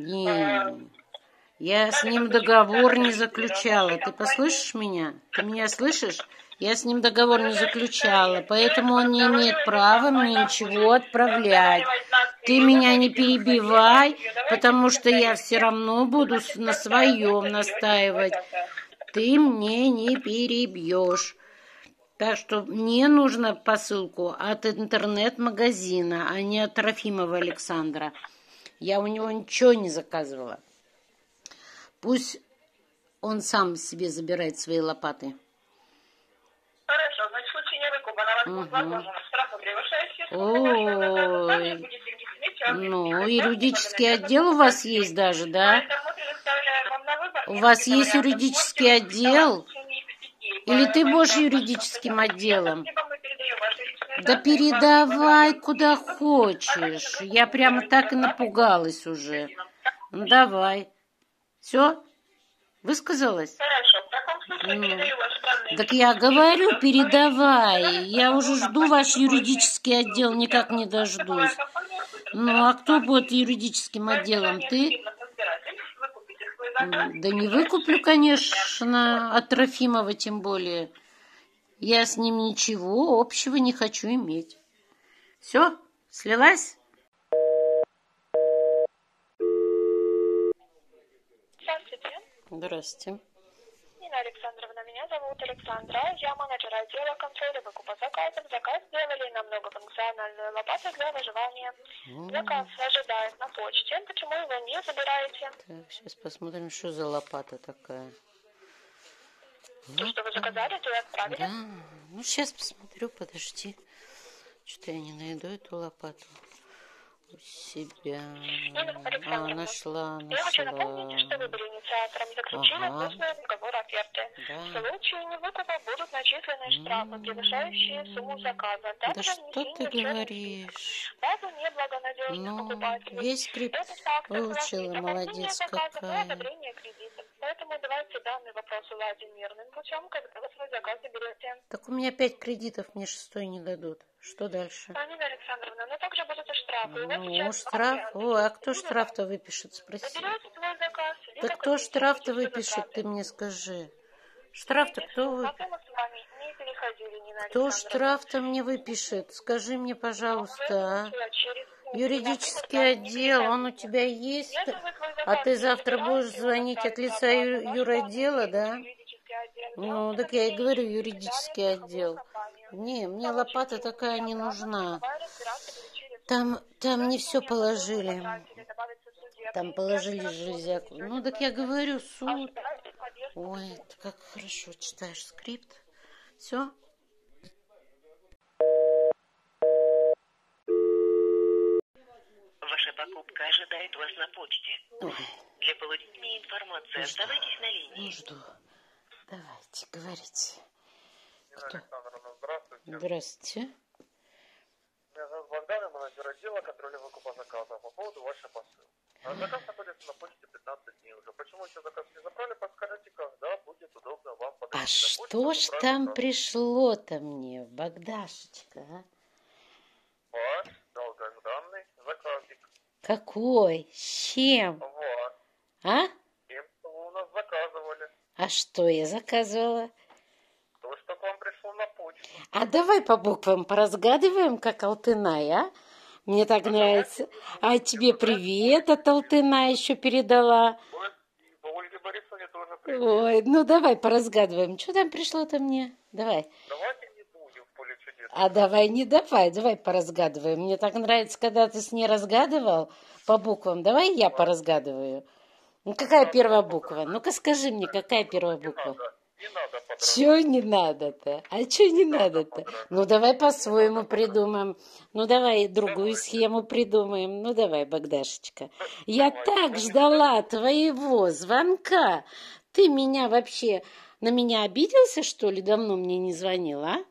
Не, я с ним договор не заключала. Ты послышишь меня? Ты меня слышишь? Я с ним договор не заключала, поэтому он не имеет права мне ничего отправлять. Ты меня не перебивай, потому что я все равно буду на своем настаивать. Ты мне не перебьешь. Так что мне нужно посылку от интернет-магазина, а не от Трофимова Александра. Я у него ничего не заказывала. Пусть он сам себе забирает свои лопаты. Хорошо, значит, в случае невыкупа на вас будет возложен штраф, превышающий сумму. Ой, ну, юридический отдел у вас есть даже, да? У вас есть юридический отдел? Или ты будешь юридическим отделом? Да передавай куда хочешь. Я прямо так и напугалась уже. Ну, давай. Все? Высказалась? Хорошо, в таком случае ну, передаю ваши данные. Так я говорю, передавай. Я уже жду ваш юридический отдел, никак не дождусь. Ну, а кто будет юридическим отделом? Ты? Да не выкуплю, конечно, от Трофимова тем более. Я с ним ничего общего не хочу иметь. Все? Слилась? Здравствуйте. Нина Александровна, меня зовут Александра. Я менеджер отдела контроля выкупа заказов. Заказ сделали на многофункциональную лопату для выживания. Заказ ожидает на почте. Почему его не забираете? Так, сейчас посмотрим, что за лопата такая. То, что вы заказали, то и отправили? Да, ну сейчас посмотрю, подожди. Что-то я не найду эту лопату у себя. А, нашла, нашла. Я хочу напомнить, что вы были инициатором и заключили ага. устный договор оферты. Да. В случае невыкупа будут начислены штрафы, превышающие сумму заказа. Да что ты говоришь? Базу неблагонадежных ну, покупателей. Весь скрипт выучила, молодец какая. Поэтому давайте данный вопрос уладим мирным путем, когда вы свой заказ заберете. Так у меня пять кредитов, мне шестой не дадут. Что дальше? Нина Александровна, ну также будут и штрафы. Ну, штраф? О, а кто штраф-то выпишет, спроси. Да кто штраф-то выпишет, ты мне скажи. Штраф-то кто выпишет? Кто штраф-то мне выпишет? Скажи мне, пожалуйста, а? Юридический отдел, он у тебя есть? А ты завтра будешь звонить от лица ю- юротдела, да? Ну, так я и говорю, юридический отдел. Не, мне лопата такая не нужна. Там, там не все положили. Там положили железяку. Ну, так я говорю, суд. Ой, ты как хорошо читаешь скрипт. Все? Ваша покупка ожидает вас на почте. Ой. Для получения информации Ну, оставайтесь на линии. Ну, жду. Давайте, говорите. Кто? Александровна, здравствуйте. Здравствуйте. Меня зовут Богдан, я менеджер отдела контроля выкупа заказа по поводу вашей посылки. А заказ находится на почте пятнадцать дней уже. Почему еще заказ не забрали? Подскажите, когда будет удобно вам подойти А на почту, что ж забрать там заказ. пришло-то мне, Богдашечка, а? Ваш долгожданный заказик. Какой? С чем? Вот. А? Тем, что вы у нас заказывали. А что я заказывала? То, что к вам пришло на почту. А давай по буквам поразгадываем, как Алтынай, а? Мне так нравится. А тебе привет от Алтынай еще передала. По Ольге Борисовне тоже привет. Ой, ну давай поразгадываем. Что там пришло-то мне? Давай. Давайте не будем в поле чудес. А давай не давай, давай поразгадываем. Мне так нравится, когда ты с ней разгадывал по буквам. Давай я поразгадываю. Ну какая первая буква? Ну-ка скажи мне, какая первая буква? Не надо подражать. Чего не надо-то? А чего не надо-то? Ну, давай по-своему придумаем. Ну, давай другую схему придумаем. Ну, давай, Богдашечка. Я так ждала твоего звонка. Ты меня вообще... На меня обиделся, что ли? Давно мне не звонил, а?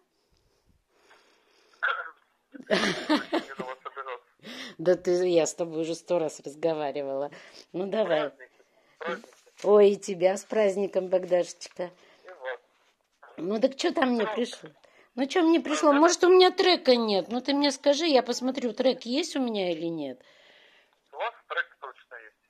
Да ты, я с тобой уже сто раз разговаривала. Ну, давай. Ой, и тебя с праздником, Богдашечка. Ну так что там мне пришло? Ну что мне пришло? Может, у меня трека нет? Ну ты мне скажи, я посмотрю, трек есть у меня или нет. У вас трек точно есть.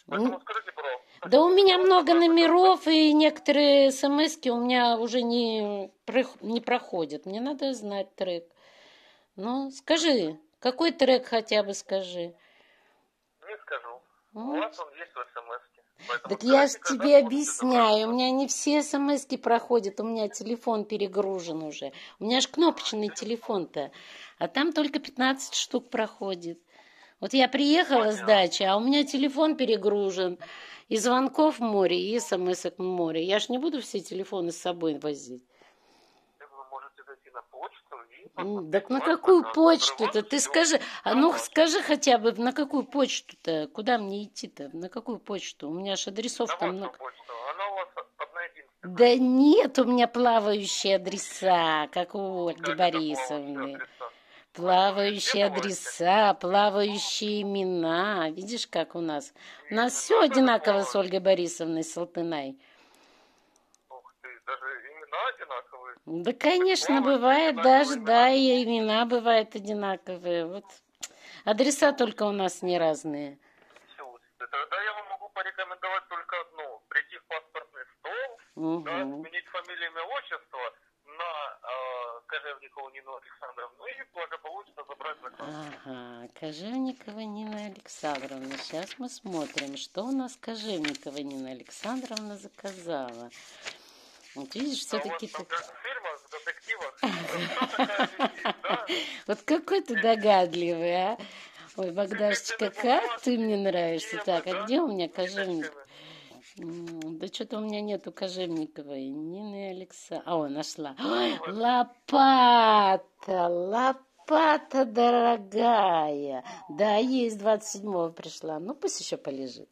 Поэтому скажите, пожалуйста. Да у меня много номеров, и некоторые смски у меня уже не, не проходят. Мне надо знать трек. Ну, скажи, какой трек хотя бы скажи. Не скажу. У вас он есть в смс-ке. Так я же тебе объясняю, у меня не все смс-ки проходят, у меня телефон перегружен уже. У меня же кнопочный телефон-то, а там только пятнадцать штук проходит. Вот я приехала с дачи, а у меня телефон перегружен. И звонков в море, и смс-ок в море. Я ж не буду все телефоны с собой возить. Вы можете зайти на почту и... Так на какую почту-то? Ты скажи, а ну скажи хотя бы, на какую почту-то? Куда мне идти-то? На какую почту? У меня же адресов там много. Она у вас одна единственная. Да нет у меня плавающие адреса, как у Ольги Борисовны. Плавающие адреса, плавающие имена. Видишь, как у нас? У нас все одинаково с Ольгой Борисовной Салтынай. Ух ты, даже имена одинаковые. Да, конечно, бывает даже, да, и имена бывают одинаковые. Вот адреса только у нас не разные. Тогда я вам могу порекомендовать только одно. Прийти в паспортный стол, угу. да, сменить фамилию, имя, отчество на э, Кожевникову Нину Александровну и благополучно забрать заказ. Ага, Кожевникова Нина Александровна. Сейчас мы смотрим, что у нас Кожевникова Нина Александровна заказала. Вот видишь, все-таки... А у вас там, как в фильмах, в детективах. Вот какой ты догадливый, а? Ой, Богдашечка, как ты мне нравишься. Так, а где у меня Кожевникова? Да что-то у меня нету Кожевниковой. Нины Александровны. А, о, нашла. Ой, лопата, лопата дорогая. Да, есть, двадцать седьмого пришла. Ну, пусть еще полежит.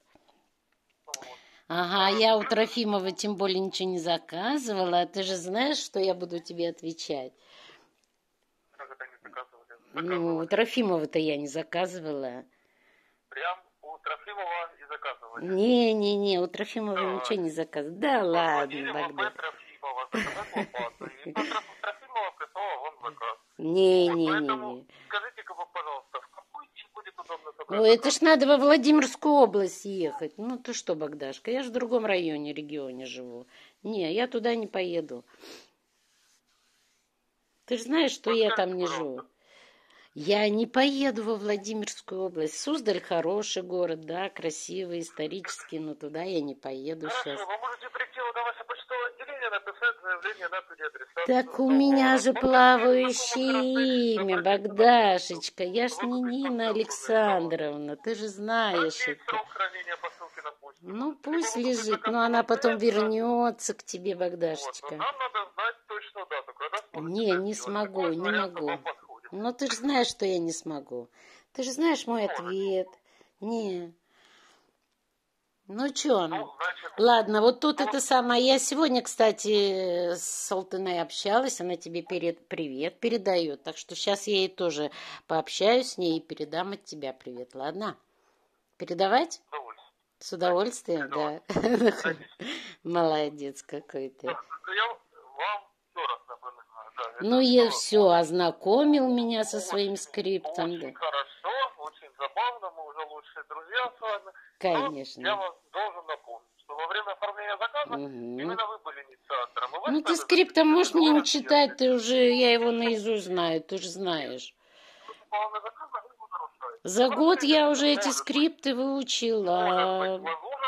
Ага, я у Трофимова тем более ничего не заказывала. Ты же знаешь, что я буду тебе отвечать? Как это не заказывали? Ну, у Трофимова-то я не заказывала. Прям у Трофимова и заказывали? Не-не-не, у Трофимова да. ничего не заказывала. Да ладно, Богдан. Трофимова, заказать лопату. И Трофимова прислала вам заказ. Не-не-не. Вот, скажите-ка, пожалуйста, в какой день будет удобно собрать? Ну, это ж надо во Владимирскую область ехать. Ну, ты что, Богдашка, я же в другом районе, регионе живу. Не, я туда не поеду. Ты же знаешь, что вот я там не живу. Я не поеду во Владимирскую область. Суздаль хороший город, да, красивый, исторический, но туда я не поеду Хорошо, сейчас. Вы можете прийти на ваше почтовое отделение, написать заявление на переадресацию. Так у меня же плавающее имя, Богдашечка. Я ж не Нина Александровна, ты же знаешь это. Срок хранения посылки на почту. Ну пусть лежит, но она потом вернется к тебе, Богдашечка. Вот, нам надо знать точную дату, когда сможете. Не, не смогу, не могу. Но ты же знаешь, что я не смогу. Ты же знаешь мой ответ. Не. Ну, чё? Ну, значит, ладно, вот тут ну, это самое. Я сегодня, кстати, с Салтыной общалась. Она тебе перед... привет передает. Так что сейчас я ей тоже пообщаюсь с ней и передам от тебя привет. Ладно? Передавать? С удовольствием, да. Молодец какой-то. Ну, я все ознакомил меня со своим скриптом. Очень да. Хорошо, очень забавно, мы уже лучшие друзья с вами. Конечно. Но я вам должен напомнить, что во время оформления заказа угу. именно вы были инициатором. Ну, ты скрипта можешь мне не читать, ты уже, я его наизусть знаю, ты же знаешь. За год я уже эти скрипты выучила.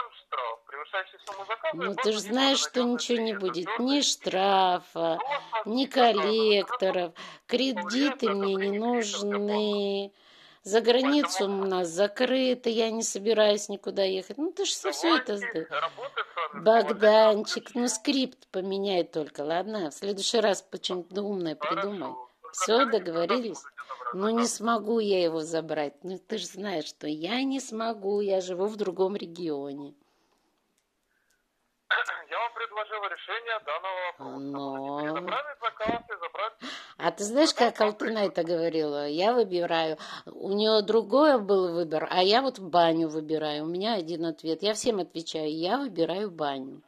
Ну, ты же знаешь, что ничего не будет. Ни штрафа, ни коллекторов. Кредиты мне не нужны. За границу у нас закрыто, я не собираюсь никуда ехать. Ну, ты же все это знаешь. Богданчик, ну, скрипт поменяй только, ладно? В следующий раз что-нибудь умное придумай. Все, договорились? Ну, не смогу я его забрать. Ну, ты же знаешь, что я не смогу, я живу в другом регионе. Я вам предложил решение данного вопроса. Но... Забрать заказ и забрать... А ты знаешь, как Алтына это говорила? Я выбираю. У нее другой был выбор, а я вот баню выбираю. У меня один ответ. Я всем отвечаю. Я выбираю баню.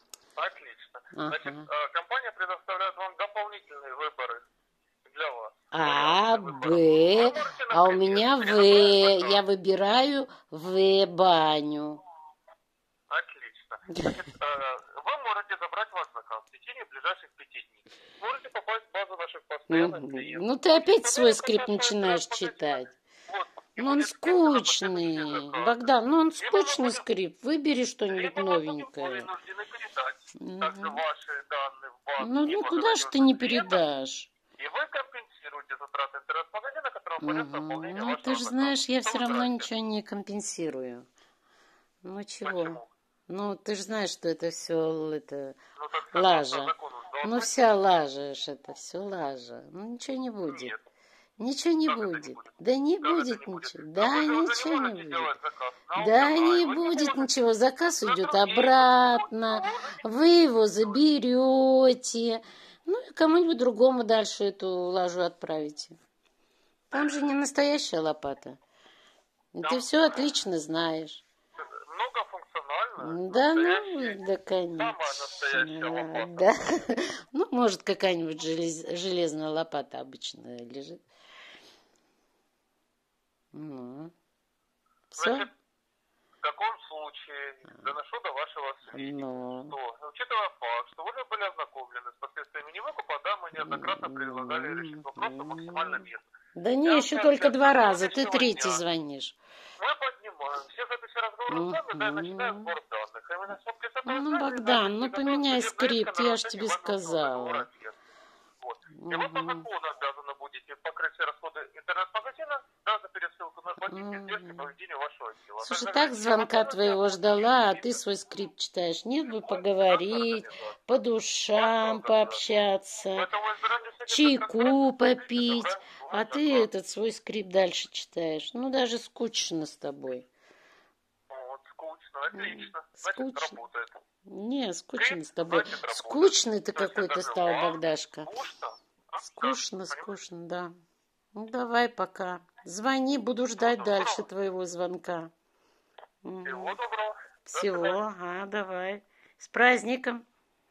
Отлично. Ага. Значит, компания предоставляет вам дополнительные выборы для вас. А, Б, а у меня В. Я выбираю В, баню. Отлично. Значит, вы можете забрать ваш заказ в течение ближайших пяти дней. Можете попасть в базу наших постоянных клиентов. Ну, ты опять свой скрипт начинаешь читать. Ну, он скучный. Богдан, ну, он скучный скрипт. Выбери что-нибудь новенькое. Также ваши данные в базу. Ну, ну куда же ты не передашь? И вы компенсируете затраты интернет-магазина, которые уходят на выполнение Ну, вашего ты же заказа. знаешь, я Что все вы равно тратите? ничего не компенсирую. Ну, чего? Почему? Ну, ты же знаешь, что это все это Ну, так лажа. согласно закону, Ну, должны- вся лажа, ж это все лажа. Ну, ничего не будет. Нет. Ничего не Как это не будет. будет? Да не Как это будет не будет? ничего. А Да вы же уже ничего не можете будет. делать заказ на Да онлайн. не Вы будет можете- ничего. Заказ на идет другие обратно. Вы его заберете. Ну и кому-нибудь другому дальше эту лажу отправите. Там же не настоящая лопата. И ты все отлично знаешь. Многофункционально. Да, настоящая, ну, да, самая настоящая конечно. лопата. Да. Ну, может, какая-нибудь желез- железная лопата обычная лежит. Ну. Все? Значит, в таком случае доношу до вашего сведения, Ну. что, учитывая факт, что вы были ознакомлены с последствиями невыкупа, да, мы неоднократно предлагали решить вопрос максимально мирно. Да не, Я еще общался только с два вами раза. Ты сегодня. третий звонишь. Мы поднимаем все записи разговоров с вами, да, и начинаем сбор данных. А именно, чтобы с этого Ну, связи Богдан, начать ну приготовить поменяй судебное скрипт, иск на я ж нарушение тебе вами сказала. договора аренды. Вот. И вы по закону обязаны будете покрыть все расходы интернет-магазина, да, за пересылку на платить издержки по ведению вашего дела. Слушай, Тогда так вы- звонка твоего ждала, а ты свой скрипт читаешь. Нет бы поговорить, по душам пообщаться, чайку попить, а ты этот свой скрипт дальше читаешь. Ну, даже скучно с тобой. Вот, скучно, отлично. Значит, Скучно. работает. Не, скучно с тобой. Скучный ты какой-то стал, Богдашка. Скучно, скучно, да. Ну, давай пока. Звони, буду ждать дальше твоего звонка. Всего доброго. Всего, ага, давай. С праздником.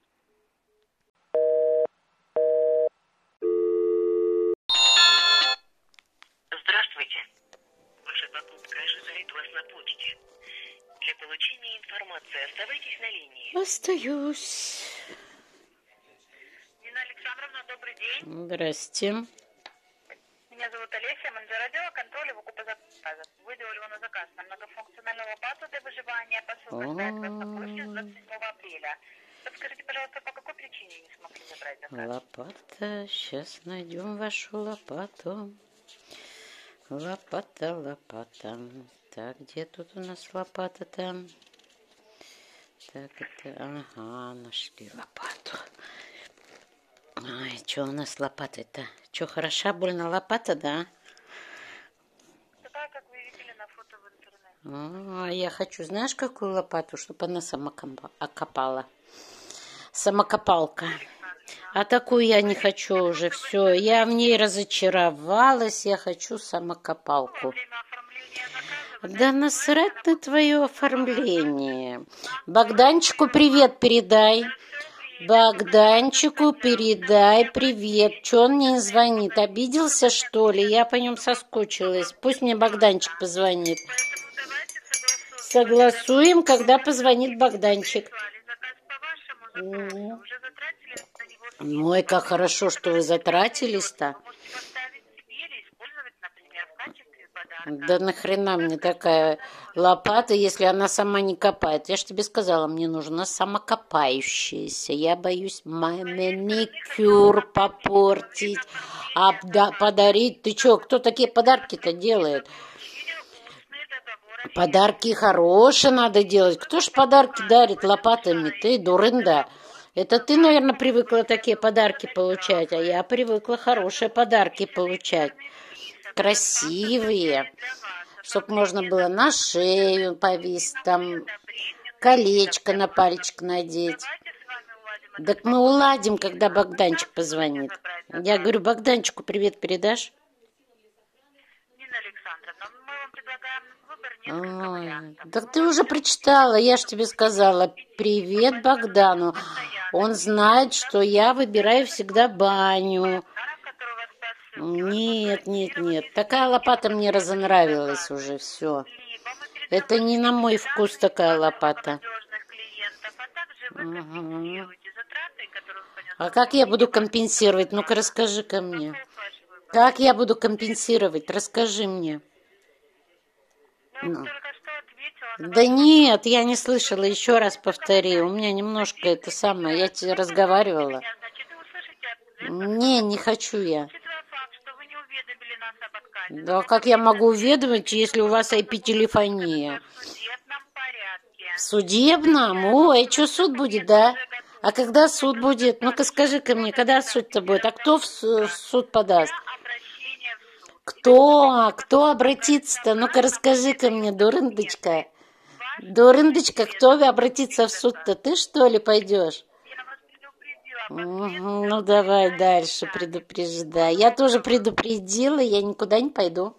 Здравствуйте. Ваша покупка ожидает вас на почте. Для получения информации оставайтесь на линии. Остаюсь. Нина Александровна, добрый день. Здрасте. Меня зовут Олеся, менеджер отдела контроля выкупа заказов. Вы делали на заказ на многофункциональную лопату для выживания. Посылка ждает вас на почте с двадцать седьмого апреля. Подскажите, пожалуйста, по какой причине не смогли забрать заказ? Лопата. Сейчас найдем вашу лопату. Лопата, лопата. Так, где тут у нас лопата-то? Так, это... Ага, нашли лопату. Ай, что у нас с лопатой-то? Что, хороша больно лопата, да? Такая, как вы видели на фото в интернете. А, я хочу, знаешь, какую лопату? Чтобы она сама окопала. Самокопалка. А такую я не хочу уже. Все, я в ней разочаровалась. Я хочу самокопалку. Да насрать на твое оформление. Богданчику привет передай. Богданчику передай привет. Че он мне не звонит? Обиделся, что ли? Я по нем соскучилась. Пусть мне Богданчик позвонит. Согласуем, когда позвонит Богданчик. Ой, как хорошо, что вы затратились-то. Да нахрена мне такая лопата, если она сама не копает? Я же тебе сказала, мне нужна самокопающаяся. Я боюсь маникюр попортить, а да, подарить. Ты что, кто такие подарки-то делает? Подарки хорошие надо делать. Кто ж подарки дарит лопатами? Ты, дурында. Это ты, наверное, привыкла такие подарки получать, а я привыкла хорошие подарки получать. Красивые, чтобы можно было на шею повесить, там колечко на пальчик надеть. Так мы уладим, когда Богданчик позвонит. Я говорю, Богданчику привет передашь? Нина Александровна, мы вам предлагаем выбор несколько вариантов. Так ты уже прочитала, я ж тебе сказала. Привет Богдану. Он знает, что я выбираю всегда баню. Нет, нет, нет. Такая лопата мне разонравилась уже, все. Это не на мой вкус такая лопата. Угу. А как я буду компенсировать? Ну-ка расскажи-ка мне. Как я буду компенсировать? Расскажи мне. Ну. Да нет, я не слышала. Еще раз повтори. У меня немножко это самое. Я тебе разговаривала. Не, не хочу я. Да как я могу уведомить, если у вас ай пи-телефония? В судебном? Ой, что суд будет, да? А когда суд будет? Ну-ка скажи-ка мне, когда суд-то будет? А кто в суд подаст? Кто? Кто обратится-то? Ну-ка расскажи-ка мне, дурындочка. Дурындочка, кто обратится в суд-то? Ты что ли пойдешь? Угу, ну давай дальше, предупреждай. Я тоже предупредила, я никуда не пойду.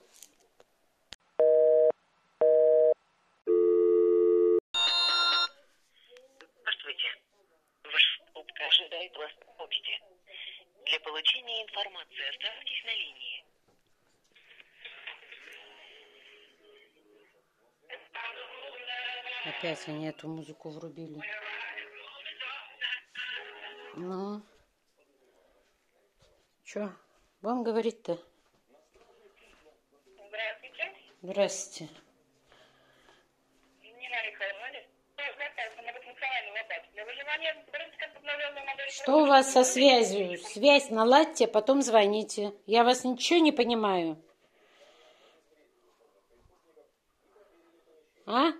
Здравствуйте. Ваш покупка ожидает вас на почте. Для получения информации оставайтесь на линии. Опять они эту музыку врубили. Ну, что, вам говорить-то? Здравствуйте. Здравствуйте. Что у вас со связью? Связь наладьте, потом звоните. Я вас ничего не понимаю. А?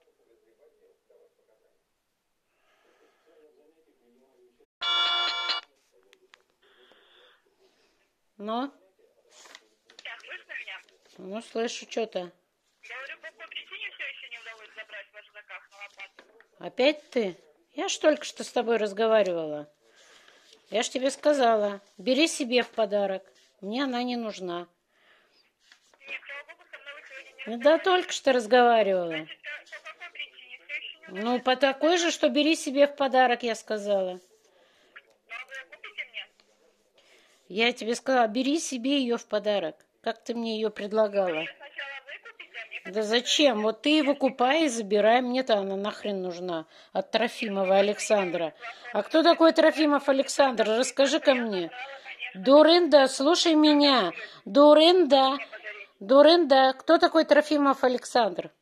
Ну? Так, слышно меня? Ну, слышу что-то. Говорю, по какой причине все еще не удалось забрать ваш заказ на лопату? Опять ты? Я ж только что с тобой разговаривала. Я ж тебе сказала, бери себе в подарок. Мне она не нужна. Нет, слава богу, со мной вы сегодня не Ну да, только что разговаривала. Значит, по какой причине все еще не удалось? Ну, по такой же, что бери себе в подарок, я сказала. Ну, а вы купите мне? Я тебе сказала, бери себе ее в подарок. Как ты мне ее предлагала? Сначала вы купите, а мне Да зачем? Вот ты его купай и забирай. Мне-то она нахрен нужна. От Трофимова Александра. А кто такой Трофимов Александр? Расскажи-ка мне. Дурында, слушай меня. Дурында. Дурында. Кто такой Трофимов Александр?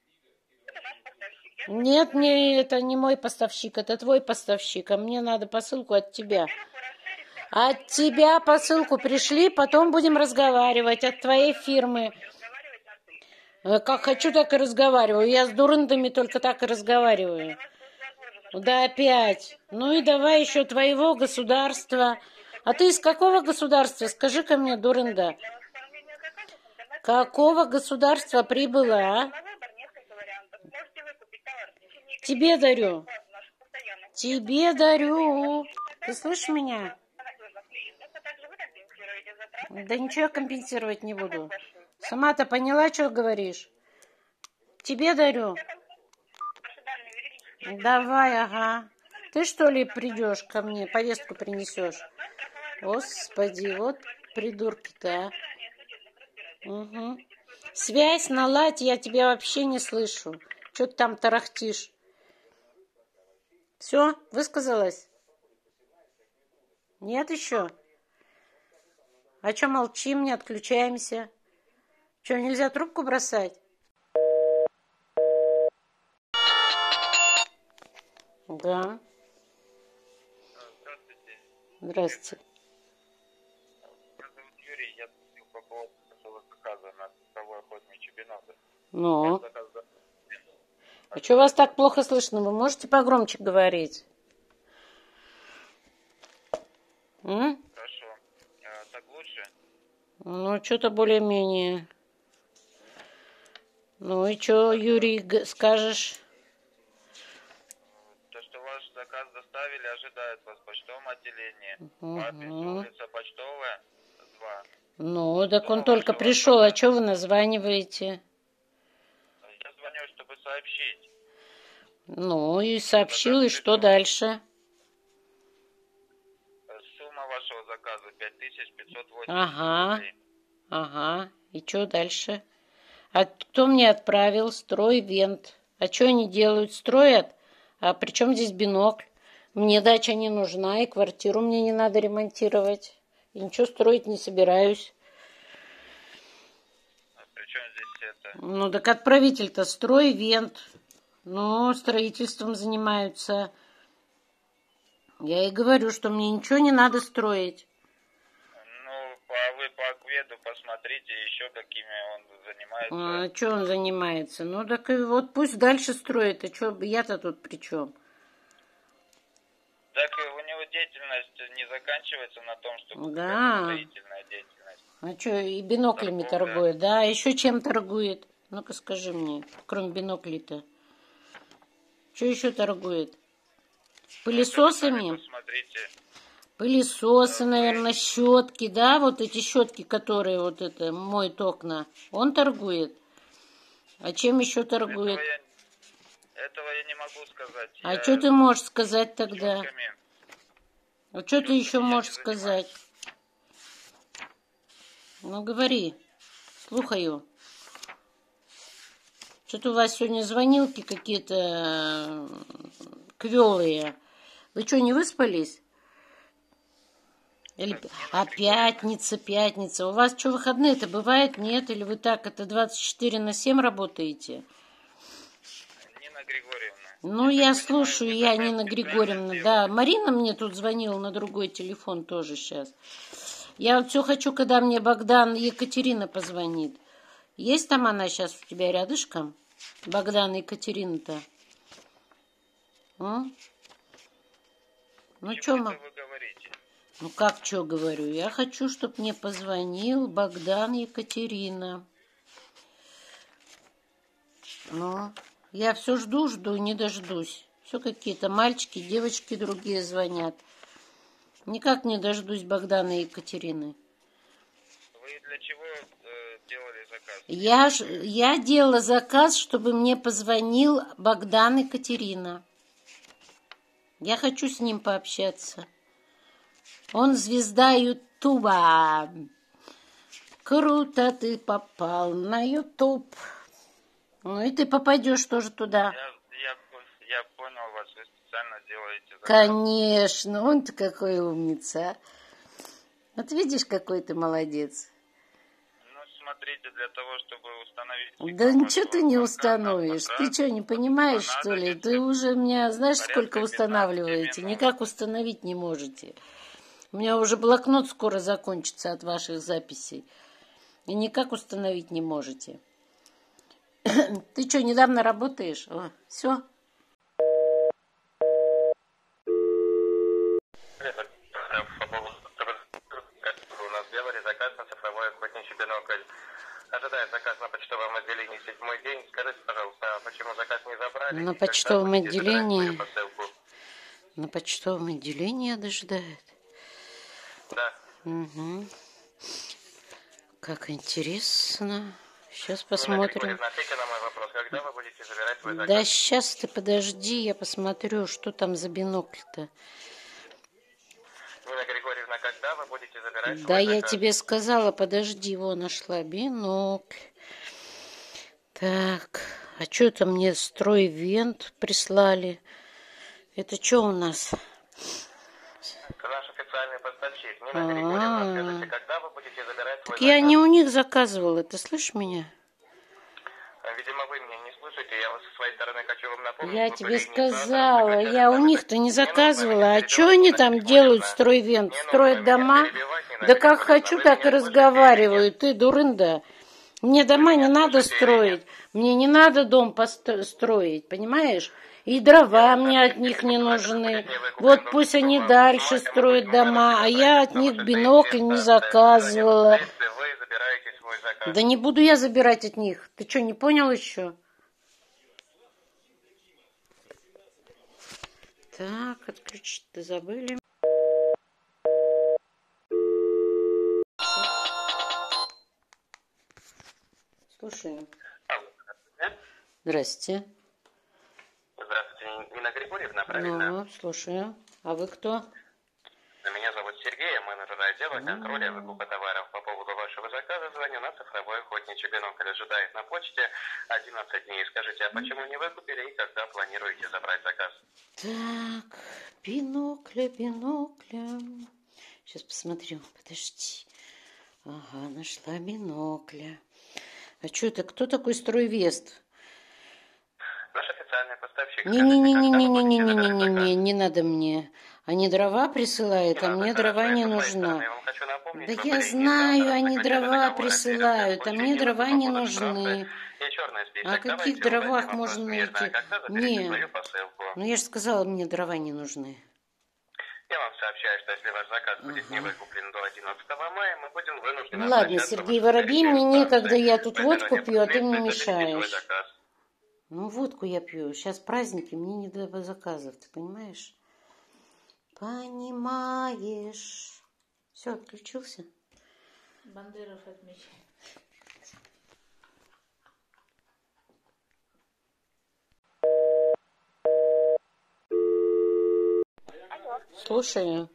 Нет, не, это не мой поставщик, это твой поставщик. А мне надо посылку от тебя. От тебя посылку пришли, потом будем разговаривать. От твоей фирмы. Как хочу, так и разговариваю. Я с дурындами только так и разговариваю. Да опять. Ну и давай еще твоего государства. А ты из какого государства? Скажи-ка мне, дурында. Какого государства прибыла, а? Тебе дарю. Тебе дарю. Ты слышишь меня? Да ничего я компенсировать не буду. Сама-то поняла, что говоришь? Тебе дарю. Давай, ага. Ты что ли придешь ко мне, повестку принесешь? Господи, вот придурки-то, а. Угу. Связь наладь, я тебя вообще не слышу. Что ты там тарахтишь? Все, высказалась? Нет еще? А что молчим, не отключаемся? Что, нельзя трубку бросать? Да. Здравствуйте. Здравствуйте. Меня зовут Юрий, я звонил по поводу вашего заказа на цифровой охотничий бинокль. Ну? А что вас так плохо слышно? Вы можете погромче говорить? М? Хорошо. А, так лучше? Ну, что-то более-менее. Ну и что, Юрий, скажешь? То, что ваш заказ доставили, ожидает вас в почтовом отделении. Угу. По адресу улица Почтовая, два. Ну, так он только пришел. А что вы названиваете? Я звоню, чтобы сообщить. Ну, и сообщил, и что дальше? Сумма вашего заказа пять тысяч пятьсот восемьдесят Ага, рублей. ага. И что дальше? А кто мне отправил? Стройвент. А что они делают? Строят? А при чем здесь бинокль? Мне дача не нужна, и квартиру мне не надо ремонтировать. И ничего строить не собираюсь. А при чем здесь это? Ну, так отправитель-то Стройвент. Ну, строительством занимаются. Я и говорю, что мне ничего не надо строить. Ну, по, вы по Акведу посмотрите, еще какими он занимается. А что он занимается? Ну, так и вот пусть дальше строит. А что, я-то тут при чем? Так у него деятельность не заканчивается на том, что Да. строительная деятельность. А что, и биноклями Торговля. торгует? Да, еще чем торгует? Ну-ка скажи мне, кроме биноклей-то. Что еще торгует? Пылесосами? Посмотрите. Пылесосы, наверное, щетки, да? Вот эти щетки, которые вот это моют окна. Он торгует. А чем еще торгует? Этого я, этого я не могу сказать. А Я что ты можешь сказать тогда? щетками- А что ты еще я не можешь сказать? Ну, говори. Слухаю. Что-то у вас сегодня звонилки какие-то квелые. Вы что, не выспались? Или... А пятница, пятница. У вас что, выходные-то бывает? Нет? Или вы так, это двадцать четыре на семь работаете? Нина Григорьевна. Ну, я слушаю, понимаю, я вы Нина так Григорьевна, специально да. Марина мне тут звонила на другой телефон тоже сейчас. Я вот все хочу, когда мне Богдан Екатерина позвонит. Есть там она сейчас у тебя рядышком? Богдан и Екатерина-то? М? Ну, что мы... вы говорите? Ну, как что говорю? Я хочу, чтобы мне позвонил Богдан Екатерина. Ну, я все жду, жду и не дождусь. Все какие-то мальчики, девочки другие звонят. Никак не дождусь Богдана и Екатерины. Вы для чего э, делали заказ? Я, ж, я делала заказ, чтобы мне позвонил Богдан и Екатерина. Я хочу с ним пообщаться. Он звезда Ютуба. Круто ты попал на Ютуб. Ну и ты попадешь тоже туда. Я, я, я понял вас, вы специально делаете заказ. Конечно, он-то какой умница. А? Вот видишь, какой ты молодец. Ну, смотрите, для того, чтобы установить... Да ничего ты не установишь. Ты что, не понимаешь, что ли? Ты уже меня, знаешь, сколько устанавливаете? Никак установить не можете. У меня уже блокнот скоро закончится от ваших записей. И никак установить не можете. Ты что, недавно работаешь? О, все. У нас делали заказ на цифровой охотничий бинокль. Ожидает заказ на почтовом отделении седьмой день. Скажите, пожалуйста, а почему заказ не забрали? На почтовом отделении... На почтовом отделении дожидает? Да. Угу. Как интересно. Сейчас посмотрим. Когда вы будете забирать свой заказ? Да сейчас ты подожди, я посмотрю, что там за бинокль-то. Нина Григорьевна, когда вы будете забирать Да, свой я заказ? тебе сказала, подожди, его нашла бинокль. Так, а что это мне Стройвент прислали? Это что у нас? Это наш официальный поставщик. Нина Григорьевна, скажите, когда вы будете забирать свой Так заказ? я не у них заказывала, ты слышишь меня? Видимо, вы меня не слушаете. Я вас со своей стороны хочу вам напомнить. Я вы тебе были сказала, инициатором я у заказ. них-то не заказывала. А нужно что меня они перебивать, там Нина делают, Григорьевна. Стройвент? Не нужно Строят меня дома? перебивать, Нина Да как Григорьевна. хочу, Вы так и меня слышите разговариваю. или нет? Ты дурында. Мне дома не меня надо слышите или строить. Мне не надо дом построить, понимаешь? И дрова мне от них не нужны. Вот пусть они дальше строят дома, а я от них бинокль не заказывала. Вы забираете свой заказ. Да не буду я забирать от них. Ты что, не понял еще? Так, отключить-то забыли. Слушаю. Здрасте. Здравствуйте, Нина Григорьевна, правильно? Ну, слушаю. А вы кто? Меня зовут Сергей, менеджер отдела контроля выкупа товаров. По поводу вашего заказа звоню на цифровой охотничий бинокль. Ожидает на почте одиннадцать дней. Скажите, а почему не выкупили и когда планируете забрать заказ? Так, бинокля, бинокля. Сейчас посмотрю, подожди. Ага, нашла бинокля. А что это, кто такой Стройвест? Наш официальный поставщик. Не-не-не-не-не-не-не-не-не, не надо мне. Они дрова присылают, а мне дрова не нужно. Да я знаю, они дрова присылают, а мне дрова не нужны. О каких дровах можно найти? Не, ну я же сказала, мне дрова не нужны. Я вам сообщаю, что если ваш заказ будет не выкуплен до одиннадцатого мая, мы будем вынуждены... Ну ладно, Сергей Воробей, мне некогда, я тут водку пью, а ты мне мешаешь. Ну водку я пью, сейчас праздники, мне не до заказов, ты понимаешь? Понимаешь. Все, отключился? Бандеров отмечает. Слушаю.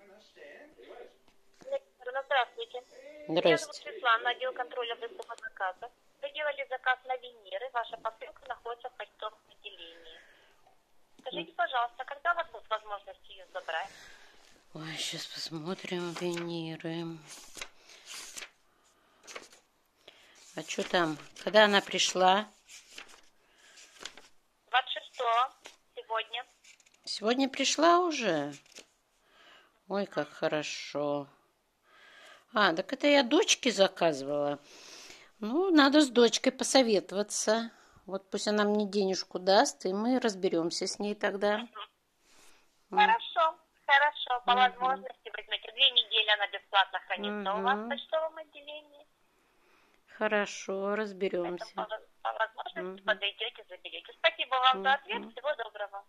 Здравствуйте. Здравствуйте. Меня зовут Светлана, отдел контроля выкупа заказов. Вы делали заказ на виниры, ваша посылка находится в почтовом отделении. Скажите, пожалуйста, когда у вас будет возможность ее забрать? Ой, сейчас посмотрим виниры. А что там? Когда она пришла? двадцать шестого сегодня. Сегодня пришла уже? Ой, как хорошо. А, так это я дочке заказывала. Ну, надо с дочкой посоветоваться. Вот пусть она мне денежку даст, и мы разберемся с ней тогда. Хорошо, хорошо. По возможности возьмете. Две недели она бесплатно хранится у вас в почтовом отделении. Хорошо, разберемся. По, по возможности подойдете, заберете. Спасибо вам за ответ. Всего доброго.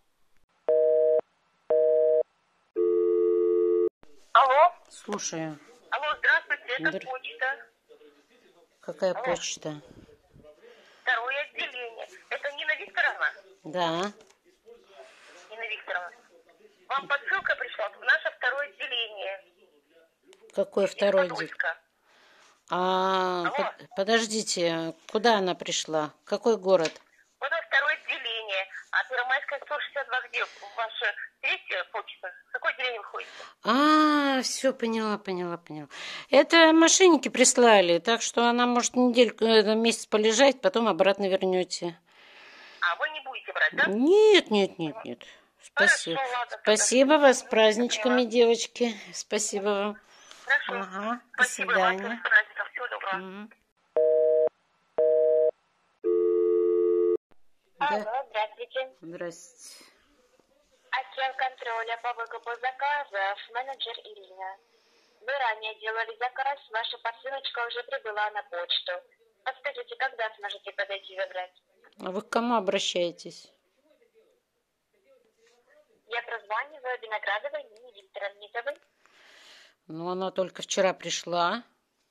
Алло. Слушаю. Алло, здравствуйте, это Здра... почта. Какая Алло. почта? Второе отделение. Это Нина Викторовна? Да. Нина Викторовна. Вам посылка пришла в наше второе отделение. Какое второе отделение? А, по- подождите, куда она пришла? Какой город? Вот это второе отделение. А Первомайская сто шестьдесят два где? Ваша третья почта? Какое отделение входит? А, все, поняла, поняла, поняла. Это мошенники прислали, так что она может недельку, э, месяц полежать, потом обратно вернете. А вы не будете брать, да? Нет, нет, нет, нет. Спасибо. Хорошо, ладно, Спасибо вас с праздничками, поняла. девочки. Спасибо вам. Хорошо. Ага, Спасибо до свидания. вам. Всего доброго. Мгм. Алло, здравствуйте. Здрасте. Отдел контроля по выкупу заказов, менеджер Ирина. Вы ранее делали заказ, ваша посылочка уже прибыла на почту. Подскажите, когда сможете подойти забрать? А вы к кому обращаетесь? Я прозваниваю Виноградовой Нине Викторовне. Это вы? Ну, она только вчера пришла.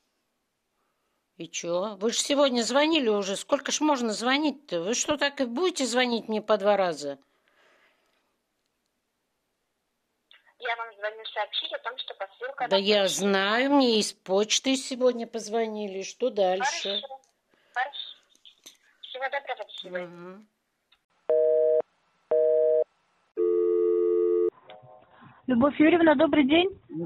И чё? Вы же сегодня звонили уже. Сколько ж можно звонить-то? Вы что, так и будете звонить мне по два раза? Я вам звоню сообщить о том, что посылка... Да на я почте. знаю, мне из почты сегодня позвонили. Что дальше? Хорошо, хорошо. Всего доброго, до свидания. Мгм. Любовь Юрьевна, добрый день.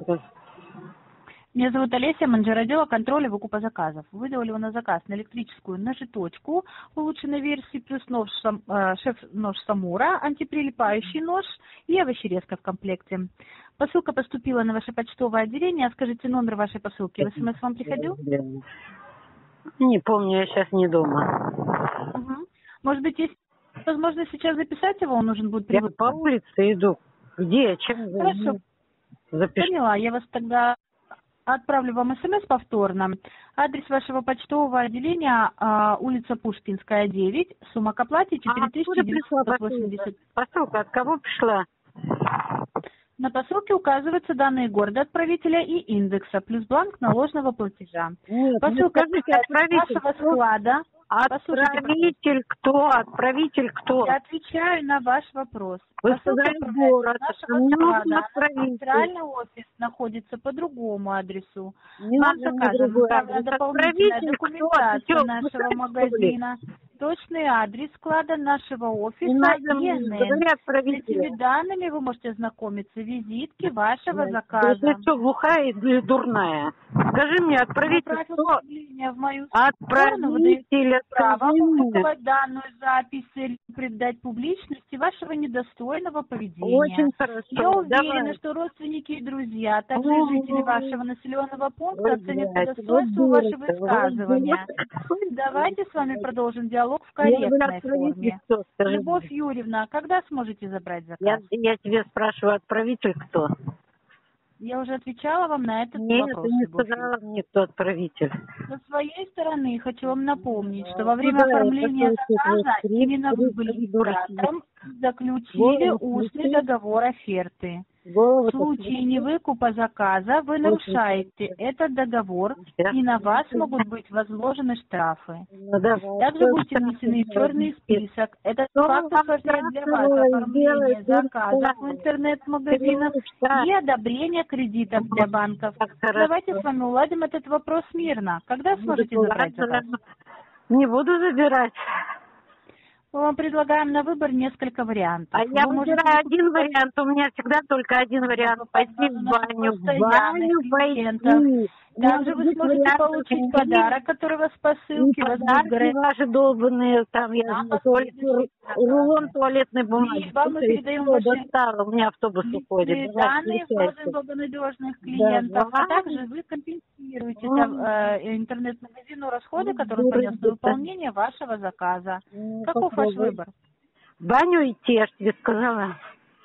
Меня зовут Олеся, менеджер отдела контроля выкупа заказов. Вы делали у нас заказ на электрическую ножеточку улучшенной версии, плюс нож, сам- э, шеф-нож Самура, антиприлипающий нож и овощерезка в комплекте. Посылка поступила на ваше почтовое отделение. Скажите номер вашей посылки. В СМС вам приходил? Не помню, я сейчас не дома. Угу. Может быть, есть возможность сейчас записать его? Он нужен будет Я привыкнуть. по улице иду. Где? Чем? Хорошо. Запиши. Поняла. Я вас тогда отправлю вам СМС повторно. Адрес вашего почтового отделения а, улица Пушкинская, девять, сумма к оплате четыре тысячи девятьсот восемьдесят. Посылка от кого пришла? На посылке указываются данные города отправителя и индекса, плюс бланк наложенного платежа. Нет, Посылка ну, скажите, от отправитель. вашего склада. Отправитель кто? Отправитель кто? Я отвечаю на ваш вопрос. Вы сказали город. Мне нужен отправитель. Центральный офис находится по другому адресу. Не Вам нужен закажем другой адрес. дополнительная Отправитель кто? документация Всё, нашего пускай магазина. Точный адрес склада нашего офиса Не надо и мне, ИНН. говори С отправителя. этими данными вы можете ознакомиться. Визитки вашего Ты заказа. что, глухая или дурная? Скажи мне, отправитель кто? В мою Отправитель, право скажи мне. опубликовать данную запись или придать публичности вашего недостойного поведения. Очень хорошо. Я уверена, Давай. что родственники и друзья, а также Ого. жители вашего населенного пункта Вот, оценят по блядь, достоинству вот ваши дура-то, высказывания. вот. Давайте с вами продолжим диалог в Я говорю, корректной отправитель форме. кто, скажи Любовь мне. Юрьевна, когда сможете забрать Я, заказ? я тебе спрашиваю, отправитель кто? Я уже отвечала вам на этот Нет, вопрос. ты не Любовь сказала мне, кто отправитель. Со своей стороны хочу вам напомнить, что во Ну, время да, оформления это твой заказа скрипт, именно вы скрипт, были скрипт, инициатором и заключили Голову устный включи. договор оферты. Голову В случае включи. невыкупа заказа вы нарушаете этот договор, и на вас могут быть возложены штрафы. Ну, давай. Также Что будете штрафы внесены в черный делать? список. Этот Что факт вам осложняет для штрафы вас оформление делать? заказов в Штрафы. интернет-магазинах Штрафы. и одобрение кредитов для банков. Давайте с вами уладим этот вопрос мирно. Когда сможете забрать заказ? Не буду забирать. Мы вам предлагаем на выбор несколько вариантов. А я Вы можете выбираю один вариант, у меня всегда только один вариант. Пойти в баню, в баню пойти. Также вы сможете получить подарок, который у вас по ссылке. Вас будет Подарки гарантирован. ваши долбанные, там я знаю, туалет, рулон туалетной бумаги. Либо мы передаем Всё, ваши достала, у меня автобус уходит. личные Давай, данные в включайся. пользу благонадежных клиентов, Давай. а также вы компенсируете М. там, э, интернет-магазину расходы, которые Дура понес на где-то. выполнение вашего заказа. Ну, Каков ваш попробуй. выбор? В баню идти, я ж тебе сказала.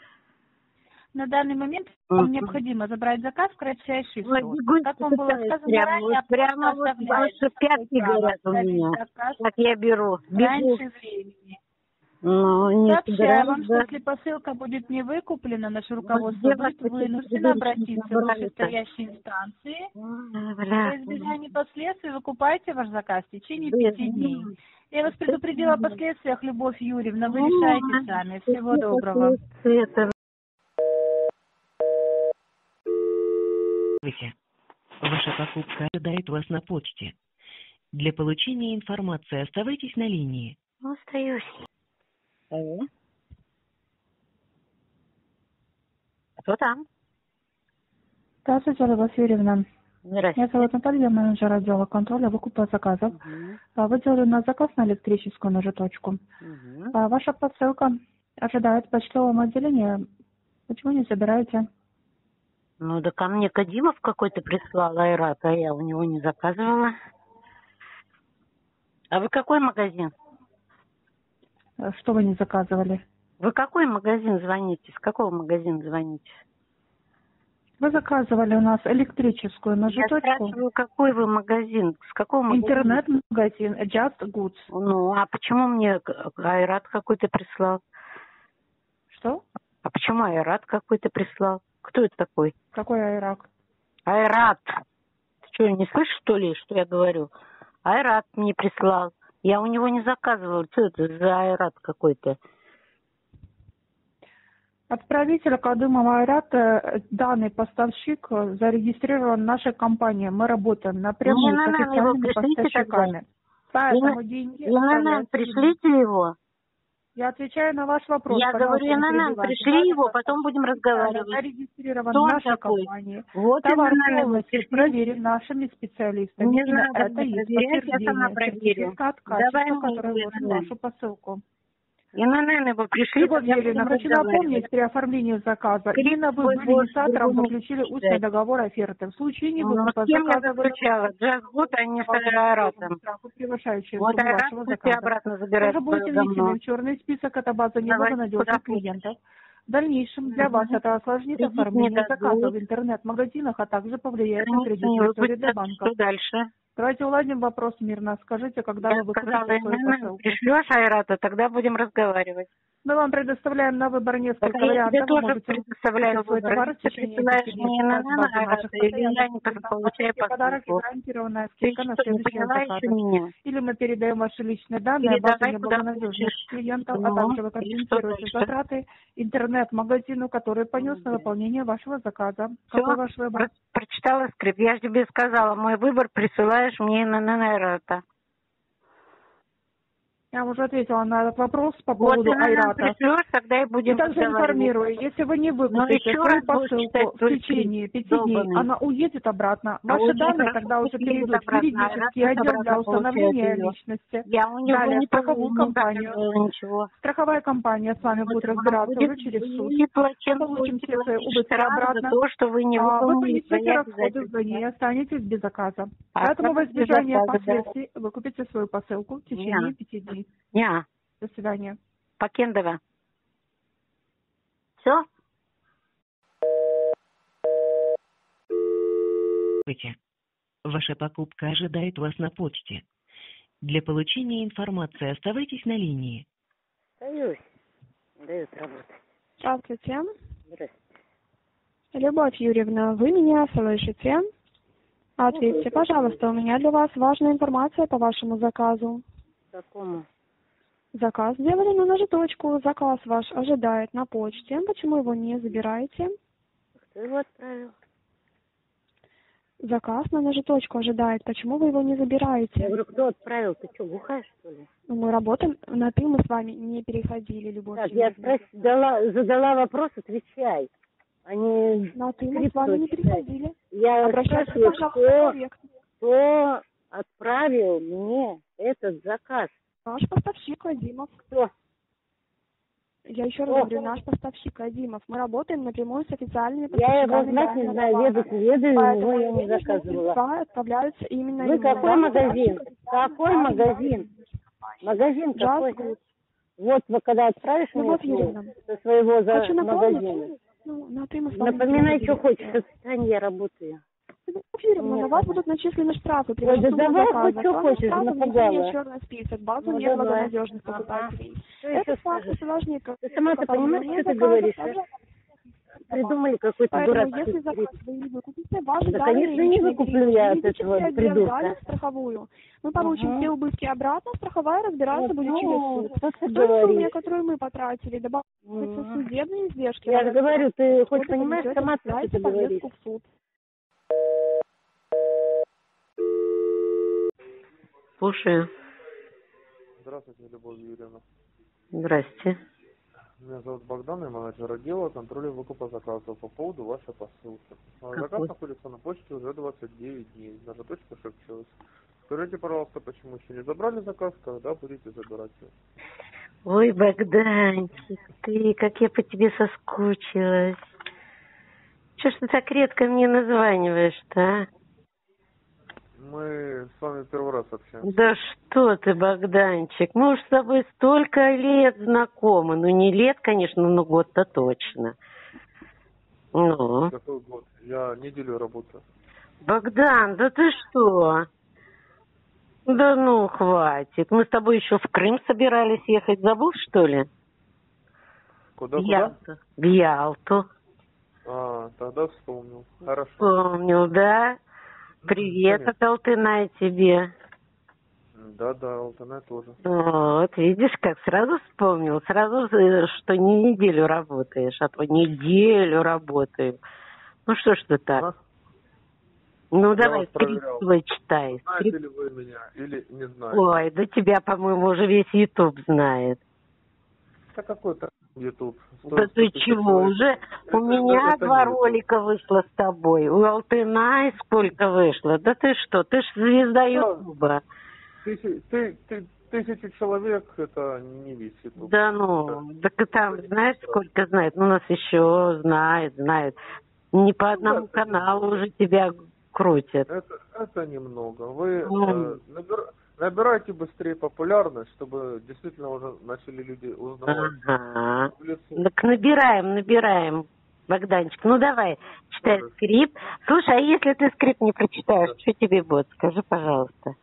На данный момент Мгм. вам необходимо забрать заказ в кратчайший Ой, срок. бегунь Как вам было пытаюсь сказано прямо, ранее, вот прямо почта вот оставляет ваши пятки право горят у оставить меня. заказ Так я беру. Бегу. раньше времени. Ну, не Сообщаю собираюсь, вам, что да. если посылка будет не выкуплена, наше Вот руководство где будет вас вынуждено такие обратиться в набрали-то? вышестоящие инстанции. Ой, Для бля. избежания последствий выкупайте ваш заказ в течение Блин, пяти ну, дней. Я вас предупредила о последствиях, Любовь Юрьевна. Вы решаете сами. Всего доброго. Это... Здравствуйте. Ваша покупка ожидает вас на почте. Для получения информации оставайтесь на линии. Остаюсь. Алло. Кто там? Здравствуйте, Любовь Юрьевна. Здравствуйте. Меня зовут Наталья, менеджер отдела контроля выкупа заказов. Угу. А, Вы делали у нас заказ на электрическую ножеточку. Угу. А, Ваша посылка ожидает в почтовом отделении. Почему не забираете? Ну, да ко мне Кадимов какой-то прислал Айрат, а я у него не заказывала. А вы какой магазин? А, Что вы не заказывали? Вы какой магазин звоните? С какого магазина звоните? Вы заказывали у нас электрическую Я ножеточку. спрашиваю, какой вы магазин? С какого магазина? Интернет-магазин Just Goods. Ну, а почему мне к- Айрат какой-то прислал? Что? А почему Айрат какой-то прислал? Кто это такой? Какой Айрак? Айрат. Ты что, не слышишь, что ли, что я говорю? Айрат мне прислал. Я у него не заказывала. Что это за Айрат какой-то? Отправитель Кадымов Айрат, э, данный поставщик э, зарегистрирован нашей компанией. Мы работаем напрямую Мне с на нам его официальными пришлите поставщиками. тогда. Поэтому И деньги на нам отправляются. пришлите его. Я отвечаю на ваш вопрос. Я пожалуйста, говорю, не на нам перебивайте. пришли Данный его, потом будем разговаривать. зарегистрирован Кто в он нашей такой? компании. Вот Товар именно его полностью пришли. проверен нашими специалистами. Не Именно надо это мне есть проверять, я сама подтверждение проверю. сертификат Давай качества, мне который его, вложен в Инна. вашу посылку. И на нам его пришли, Любовь тогда Юрьевна, будем хочу разговаривать. напомнить, при оформлении заказа Крик именно вы свой были боже, инициатором, другому заключили устный кидать. договор оферты. В случае Ну, невыкупа с кем я заказа вы заключала? Джазгуд, а не с Айратом. превышающие Вот сумму Айрат вашего пусть и заказа. обратно забирает Также будете свое говно. внесены в черный список, это база Давайте неблагонадежных куда-нибудь. клиентов. В дальнейшем для Мгм. вас это осложнит Кредит не оформление дадут. заказа в интернет-магазинах, а также повлияет на Границы не кредитную историю для выпустят. банков. Что дальше? Давайте уладим вопрос мирно. Скажите, когда Я вы сказала, выкупите свою Инна, посылку. пришлешь Айрата, тогда будем разговаривать. Мы вам предоставляем на выбор несколько Так я тебе вариантов. Вы тоже можете предоставляю выбрать свой выбор. товар в Ты течение присылаешь пяти мне дней на с базы Айрата, наших или я не постоянных получаю подарок и посылку. гарантированная Ты скидка на что, не следующие поняла еще заказы. меня? Или мы передаем ваши личные данные, базу Передавай куда неблагонадежных хочешь. клиентов, Ну, а также вы и что компенсируете дальше? затраты интернет-магазину, который понес на выполнение вашего заказа. Все, Какой ваш выбор? про- прочитала скрипт. Я же тебе сказала, мой выбор присылаешь мне на Айрата. Я уже ответила на этот вопрос по Вот поводу ты нам Айрата. пришлешь, тогда и будем И также разговаривать. информирую, если вы не Ну, выкупите еще свою раз будешь посылку читать в твой течение скрипт, пяти дней, долбанный. она уедет обратно. А Ваши уедет данные обратно, тогда уже уедет перейдут в обратно, юридический Айрат отдел для обратно получает установления ее. личности. Я у него Далее не в страховую помню, компанию. ничего. Страховая компания с вами Вот будет она разбираться будет уже через суд. выплачен, Получим будет все свои платить убытки штраф обратно. за то, что вы не А вы выполнили свои понесете расходы в обязательства. зоне и останетесь без заказа. А Поэтому как во без избежание заказа, да? последствий вы купите свою посылку в течение Не. пяти дней. Не. До свидания. Покендова. Все? Здравствуйте. Ваша покупка ожидает вас на почте. Для получения информации оставайтесь на линии. Даюсь. Дают работать. Здравствуйте. Здравствуйте. Любовь Юрьевна, вы меня слышите? Ответьте, пожалуйста, у меня для вас важная информация по вашему заказу. Какому? Заказ сделали на ножеточку. Заказ ваш ожидает на почте. Почему его не забираете? Кто его отправил? Заказ на ножеточку ожидает. Почему вы его не забираете? Я говорю, кто отправил? Ты что, глухая, что ли? Ну, мы работаем, на «ты» мы с вами не переходили, Любовь Так, я Юрьевна. спрос... дала, задала вопрос, отвечай. Они На «ты» мы с вами не переходили. Я Обращайтесь, спрашиваю, пожалуйста, кто, корректно. кто отправил мне этот заказ? Наш поставщик Вадимов. Кто? Я еще раз Кто? говорю, наш поставщик Вадимов. Мы работаем напрямую с официальными Я его поставщиками. знать не данного знаю, товара. ведать не ведаю, Поэтому его я не денежные заказывала. средства отправляются именно Вы им. какой Данный магазин? поставщик Какой официальный магазин? Магазин какой? Джаз. Вот вы когда отправишь мне Любовь свой- Юрьевна, со своего за хочу магазина. напомнить, ну, на «ты» мы с вами не Напоминай, что переходили. хочешь, в состоянии я работаю. Любовь Юрьевна, Нет, на вас нет. будут начислены штрафы при Ой, да сумме давай заказа. хоть что Кроме хочешь, штрафа, напугала. внесение в черный список, базу Ну, неблагонадежных давай. покупателей. Что Это еще факт скажешь? сложнее, Ты сама-то понимаешь, что ты заказа, говоришь, также а? Придумали какой-то Поэтому, дурацкий если скрипт. заказ вы не выкупите, ваши Да, данные конечно, не личные выкуплю я от перейдут в этого юридический отдел, придурка. далее в страховую. Мы получим Ага. все убытки обратно, страховая разбираться Вот, будет ну, через суд. что ты В той сумме, говоришь? которую мы потратили, добавятся Мгм. судебные издержки. Я же говорю, ты хоть Вы понимаешь понесете сама, что дайте ты говоришь? повестку в суд. Слушаю. Здравствуйте, Любовь Юрьевна. Здрасте. Меня зовут Богдан, я менеджер отдела контроля выкупа заказов по поводу вашей посылки. Мой Какой? заказ находится на почте уже двадцать девять дней. Даже точка шепчилась. Скажите, пожалуйста, почему еще не забрали заказ, когда будете забирать его? Ой, Богданчик, ты, как я по тебе соскучилась. Чё ж ты так редко мне названиваешь-то, а? Мы с вами первый раз общаемся. Да что ты, Богданчик, мы уж с тобой столько лет знакомы. Ну, не лет, конечно, но год-то точно. Ну, Какой год? Я неделю работаю. Богдан, да ты что? Да ну, хватит. Мы с тобой еще в Крым собирались ехать. Забыл, что ли? Куда, В куда? Ялту. В Ялту. А, тогда вспомнил. Хорошо. Помнил, да? Привет Конечно. от Алтынай тебе. Да-да, Алтынай тоже. Вот, видишь, как сразу вспомнил. Сразу, э, что не неделю работаешь, а то неделю работаю. Ну что ж ты так? А? Ну Я давай, вас скрипт проверял. свой читай. Знаете Скрипт. ли вы меня или не знаете? Ой, да тебя, по-моему, уже весь Ютуб знает. Это какой-то YouTube. Да ты чего, уже у меня это два не ролика вышло с тобой, у Алтынай сколько вышло. Да ты что, ты ж звезда Ютуба. Тысячи, ты, ты, тысячи человек, это не весь YouTube. Да ну, так и там, знаешь, сколько знает? Ну, нас еще знает, знает. Не по одному каналу уже тебя крутят. Это, это немного. Вы Ну. э, набир- набирайте быстрее популярность, чтобы действительно уже начали люди узнавать. Ага. в лицо. Так набираем, набираем. Богданчик, ну давай, читай Хорошо. скрипт. Слушай, а если ты скрипт не прочитаешь, что тебе будет? Скажи, пожалуйста.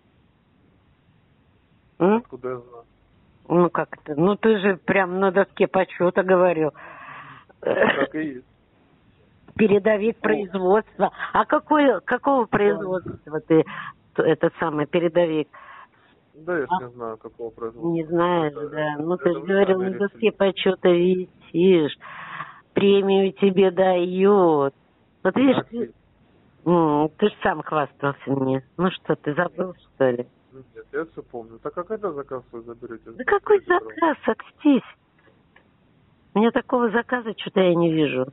М? Откуда я знаю? Ну как это? Ну ты же прям на доске почета говорил. Так и есть. Передовик производства. А какой, какого производства ты этот самый передовик? Да, я ж А? не знаю, какого производства. Не знаешь, Это- да. Ну это ты же вы говорил, сами на решили. доске почета висишь. Премию тебе дают. Вот видишь, А, ты, м, ты же сам хвастался мне. Ну что, ты забыл, что ли? Нет, я все помню. Так а когда заказ вы заберете? Да какой Скажите, заказ? Окстись. У меня такого заказа что-то я не вижу.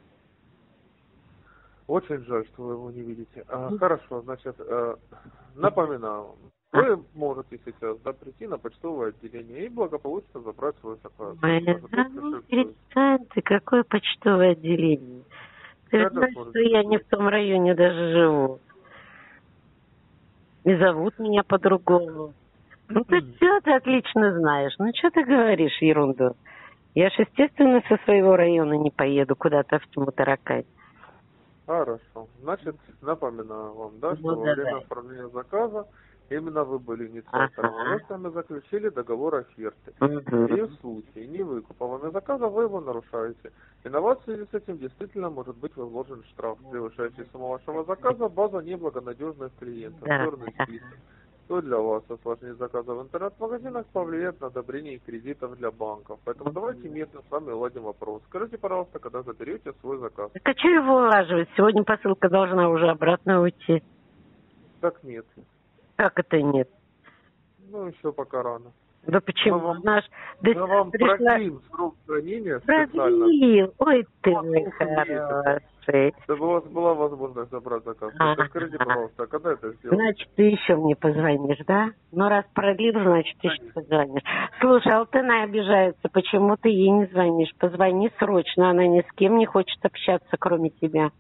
Очень жаль, что вы его не видите. А, хорошо, значит, э, напоминаю вам. Вы можете сейчас да, прийти на почтовое отделение и благополучно забрать свой заказ. Ой, Даже да тут ну, пишет, перестань ты, какое почтовое отделение. Ты же Это знаешь, может что я не в том районе даже живу. И зовут меня по-другому. Ну ты все ты отлично знаешь. Ну что ты говоришь ерунду? Я ж, естественно, со своего района не поеду куда-то в тьму таракать. Хорошо. Значит, напоминаю вам, да, что Ну, во давай. время оформления заказа именно вы были инициатором. Ага. Вы с нами заключили договор оферты. Мгм. И в случае невыкупа вами заказа вы его нарушаете. И на вас в связи с этим действительно может быть возложен штраф, превышающий сумму вашего заказа. База неблагонадежных клиентов. Да. Черный список. Что для вас осложнит заказы в интернет-магазинах, повлияет на одобрение кредитов для банков. Поэтому давайте мирно с вами уладим вопрос. Скажите, пожалуйста, когда заберете свой заказ. Так а что его улаживать? Сегодня посылка должна уже обратно уйти. Так нет. Как это нет? Ну, еще пока рано. Да почему? Мы вам- Наш... Да Мы вам пришла- продлим срок хранения специально, Продлил. Ой ты мой Сколько месяцев? хороший. чтобы у вас была возможность забрать заказ. Ага. Только скажите, пожалуйста, а когда это сделать? Значит, ты еще мне позвонишь, да? Ну, раз продлил, значит, ты еще позвонишь. Слушай, Алтына обижается, почему ты ей не звонишь? Позвони срочно, она ни с кем не хочет общаться, кроме тебя.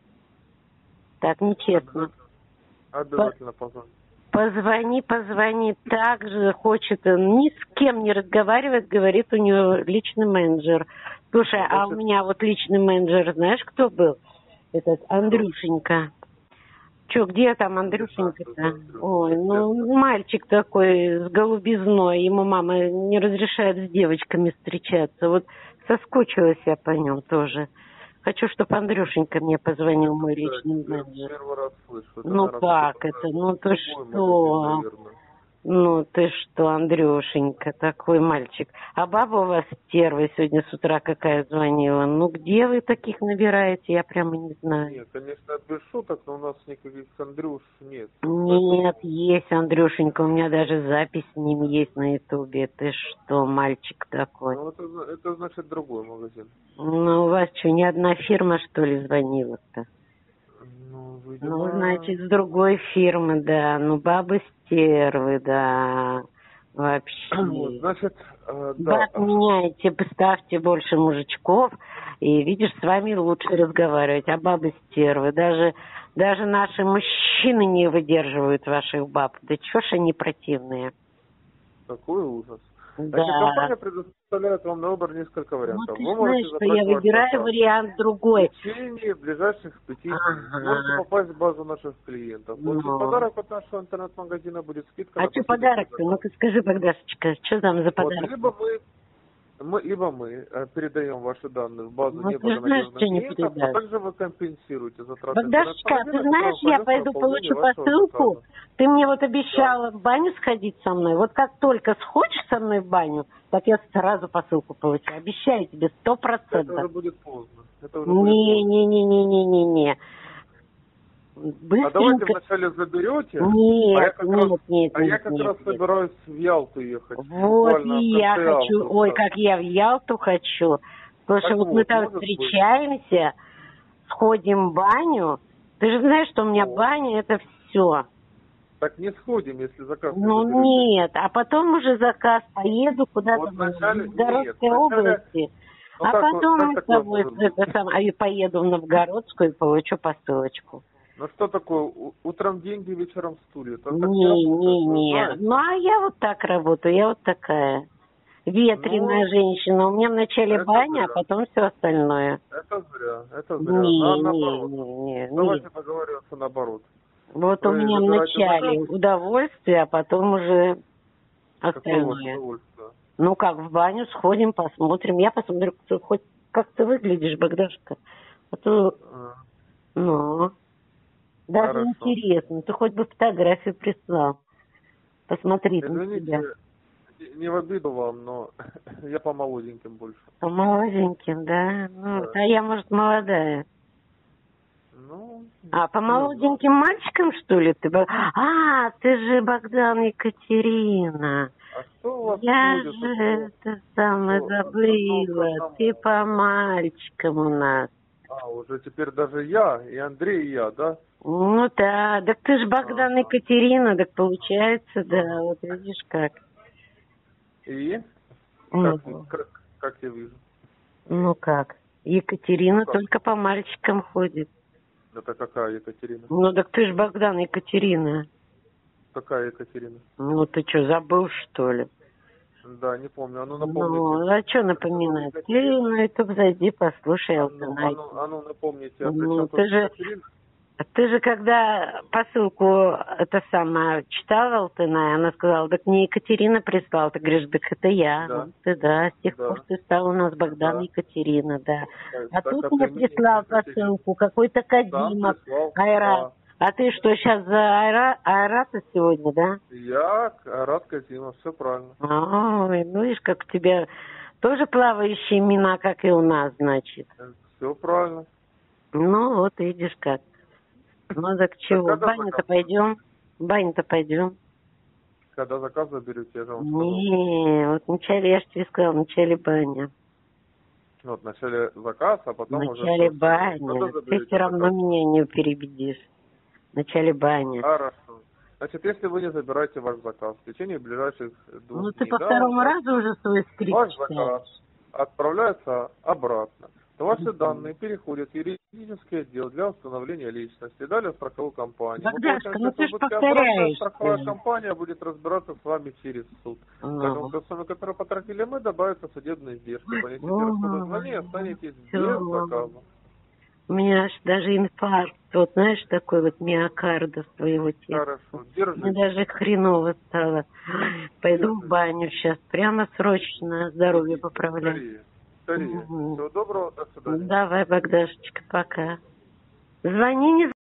Так, нечестно. Обязательно позвоню. Позвони, позвони. Так же хочет, он ни с кем не разговаривает, говорит, у нее личный менеджер. Слушай, а у меня вот личный менеджер, знаешь, кто был? Этот Андрюшенька. Че, где там Андрюшенька-то? Ой, ну, мальчик такой с голубизной, ему мама не разрешает с девочками встречаться. Вот соскучилась я по нем тоже. Хочу, чтобы Андрюшенька мне позвонил, мой личный менеджер. Первый раз слышу. Это, Ну наверное, как какой-то это? Ну ты другой что? магазин, наверное. Ну ты что, Андрюшенька, такой мальчик. А баба у вас первая сегодня с утра какая звонила. Ну где вы таких набираете? Я прямо не знаю. Нет, конечно, без шуток, но у нас никаких Андрюш нет. Нет, есть Андрюшенька, у меня даже запись с ним есть на ютубе. Ты что, мальчик такой? Ну, это, это значит другой магазин. Ну у вас что, ни одна фирма, что ли, звонила-то? Ну, видимо... Ну, значит, с другой фирмы, да. Ну, бабы стервы, да. Вообще. Вот, значит, э, да. Баб меняете, поставьте больше мужичков, и, видишь, с вами лучше разговаривать. А бабы стервы. Даже, даже наши мужчины не выдерживают ваших баб. Да чё ж они противные. Какой ужас. Да. Значит, компания предоставляет вам на выбор несколько вариантов. Ну, Вы ты можете знаешь, что забрать я ваш выбираю заказ вариант другой. в течение ближайших пяти Ага. дней. Можете попасть в базу наших клиентов. Получить Ну. подарок от нашего интернет-магазина будет скидка. А на что последующий подарок-то? заказ. Ну-ка скажи, Богдашечка, что там за Вот, подарок? либо мы, мы, либо мы э, передаем ваши данные в базу Ну, ты же знаешь, неблагонадежных что не клиентов, а передашь. также вы компенсируете затраты Богдашечка, ты интернет-магазина, знаешь, которые я пойдут пойду на выполнение получу вашего посылку. заказа. Ты мне вот обещала в баню сходить со мной. Вот как только сходишь со мной в баню, так я сразу посылку получу. Обещаю тебе, сто Это уже процентов. будет поздно. Это уже будет поздно. Не-не-не-не-не-не-не. А давайте Быстренько. вначале заберете, Нет, а я как, нет, раз, нет, а я нет, как нет, раз нет. собираюсь в Ялту ехать. Вот буквально в и я конце хочу. августа. Ой, как я в Ялту хочу. Слушай, Так вот вот, мы там может быть. встречаемся, сходим в баню. Ты же знаешь, что у меня баня это все. Так не сходим, если заказ не Ну заберете. нет, а потом уже заказ, поеду куда-то Вот в вначале- Новгородской нет, вначале- области. Ну а как вы- потом как мы с такое тобой может быть? это самое, и поеду в Новгородскую и получу посылочку. Ну что такое, у- утром деньги, вечером стулья? Это так Не, работает, не, вы не. знаете. Ну а я вот так работаю, я вот такая. ветреная Ну, женщина. У меня вначале это баня, а зря. потом все остальное. Это зря, это зря. Не, На- не, наоборот. не, не, Давайте не. договариваться наоборот. Вот у Вы меня выбираете вначале заказ. удовольствие, а потом уже Какое у вас остальное. удовольствие? Ну как, в баню сходим, посмотрим. Я посмотрю, кто- хоть как ты выглядишь, Богдашка. А то, А, ну, даже Хорошо. интересно. Ты хоть бы фотографию прислал. Посмотреть на Извините, тебя. не- не в обиду вам, но я по молоденьким больше. По молоденьким, да? Ну, Да. а я, может, молодая. Ну, А, по не знаю. молоденьким мальчикам, что ли, ты? Бог- А, ты же Богдан Екатерина. А что у вас Я будет же такого? это самое Что, забыла. одно к Ты по мальчикам у нас. А, уже теперь даже я, и Андрей, и я, да? Ну да, так ты же Богдан Ага. Екатерина, так получается, да, вот видишь как. И? Ну, Как, как, как я вижу? ну как, Екатерина Как? только по мальчикам ходит. Это какая Екатерина? Ну так ты же Богдан Екатерина. Какая Екатерина? Ну ты что, забыл что ли? Да, не помню. А ну напомните. Ну, а что напоминать? Ты на YouTube зайди, послушай, А ну, Алтынай. а ну, а ну напомните. А при Ну, чем ты тут же, Екатерина? ты же когда посылку это самое читала, Алтынай, она сказала, так мне Екатерина прислала. Ты говоришь, так это я. Да. Ну, ты да, с тех Да. пор ты стал у нас Богдан Да. Екатерина, да. Так, А так, тут а мне ты мне прислал Екатерина. посылку какой-то Кадимов, Сам прислал. Айрат. А ты что, сейчас за Айра... Айрата сегодня, да? Я Арат Казимов, все правильно. Ой, ну видишь, как у тебя тоже плавающие имена, как и у нас, значит. Все правильно. Ну, вот видишь как. Ну, так чего, в когда баню-то заказ? пойдем? В баню-то пойдем? Когда заказ заберете, я же вам сказал. Не, вот вначале, я же тебе сказала, вначале баня. Вот, вначале заказ, а потом уже... Вначале всё. баня. Когда Ты заберете все равно заказ? меня не перебедишь. Вначале баня. Хорошо. Значит, если вы не забираете ваш заказ в течение ближайших двух Ну, ты дней, по да, второму ваш- разу уже свой скрипт ваш читаешь. заказ отправляется обратно, то ваши данные переходят в юридический отдел для установления личности, далее в страховую компанию. Мы Богдашка, получаем ну ты ж убытки обратно, повторяешься. страховая компания будет разбираться с вами через суд. Ага. Поэтому к сумме, которую потратили мы, добавятся судебные издержки. Понесите Ага. расходы звонения и останетесь без Всё. заказа. У меня аж даже инфаркт, вот знаешь, такой вот миокарда своего тела. Хорошо, держите. Мне даже хреново стало. Пойду в баню сейчас, прямо срочно здоровье поправлять. Скорее, скорее. Мгм. Всего доброго, до свидания. Давай, Богдашечка, пока. Звони, не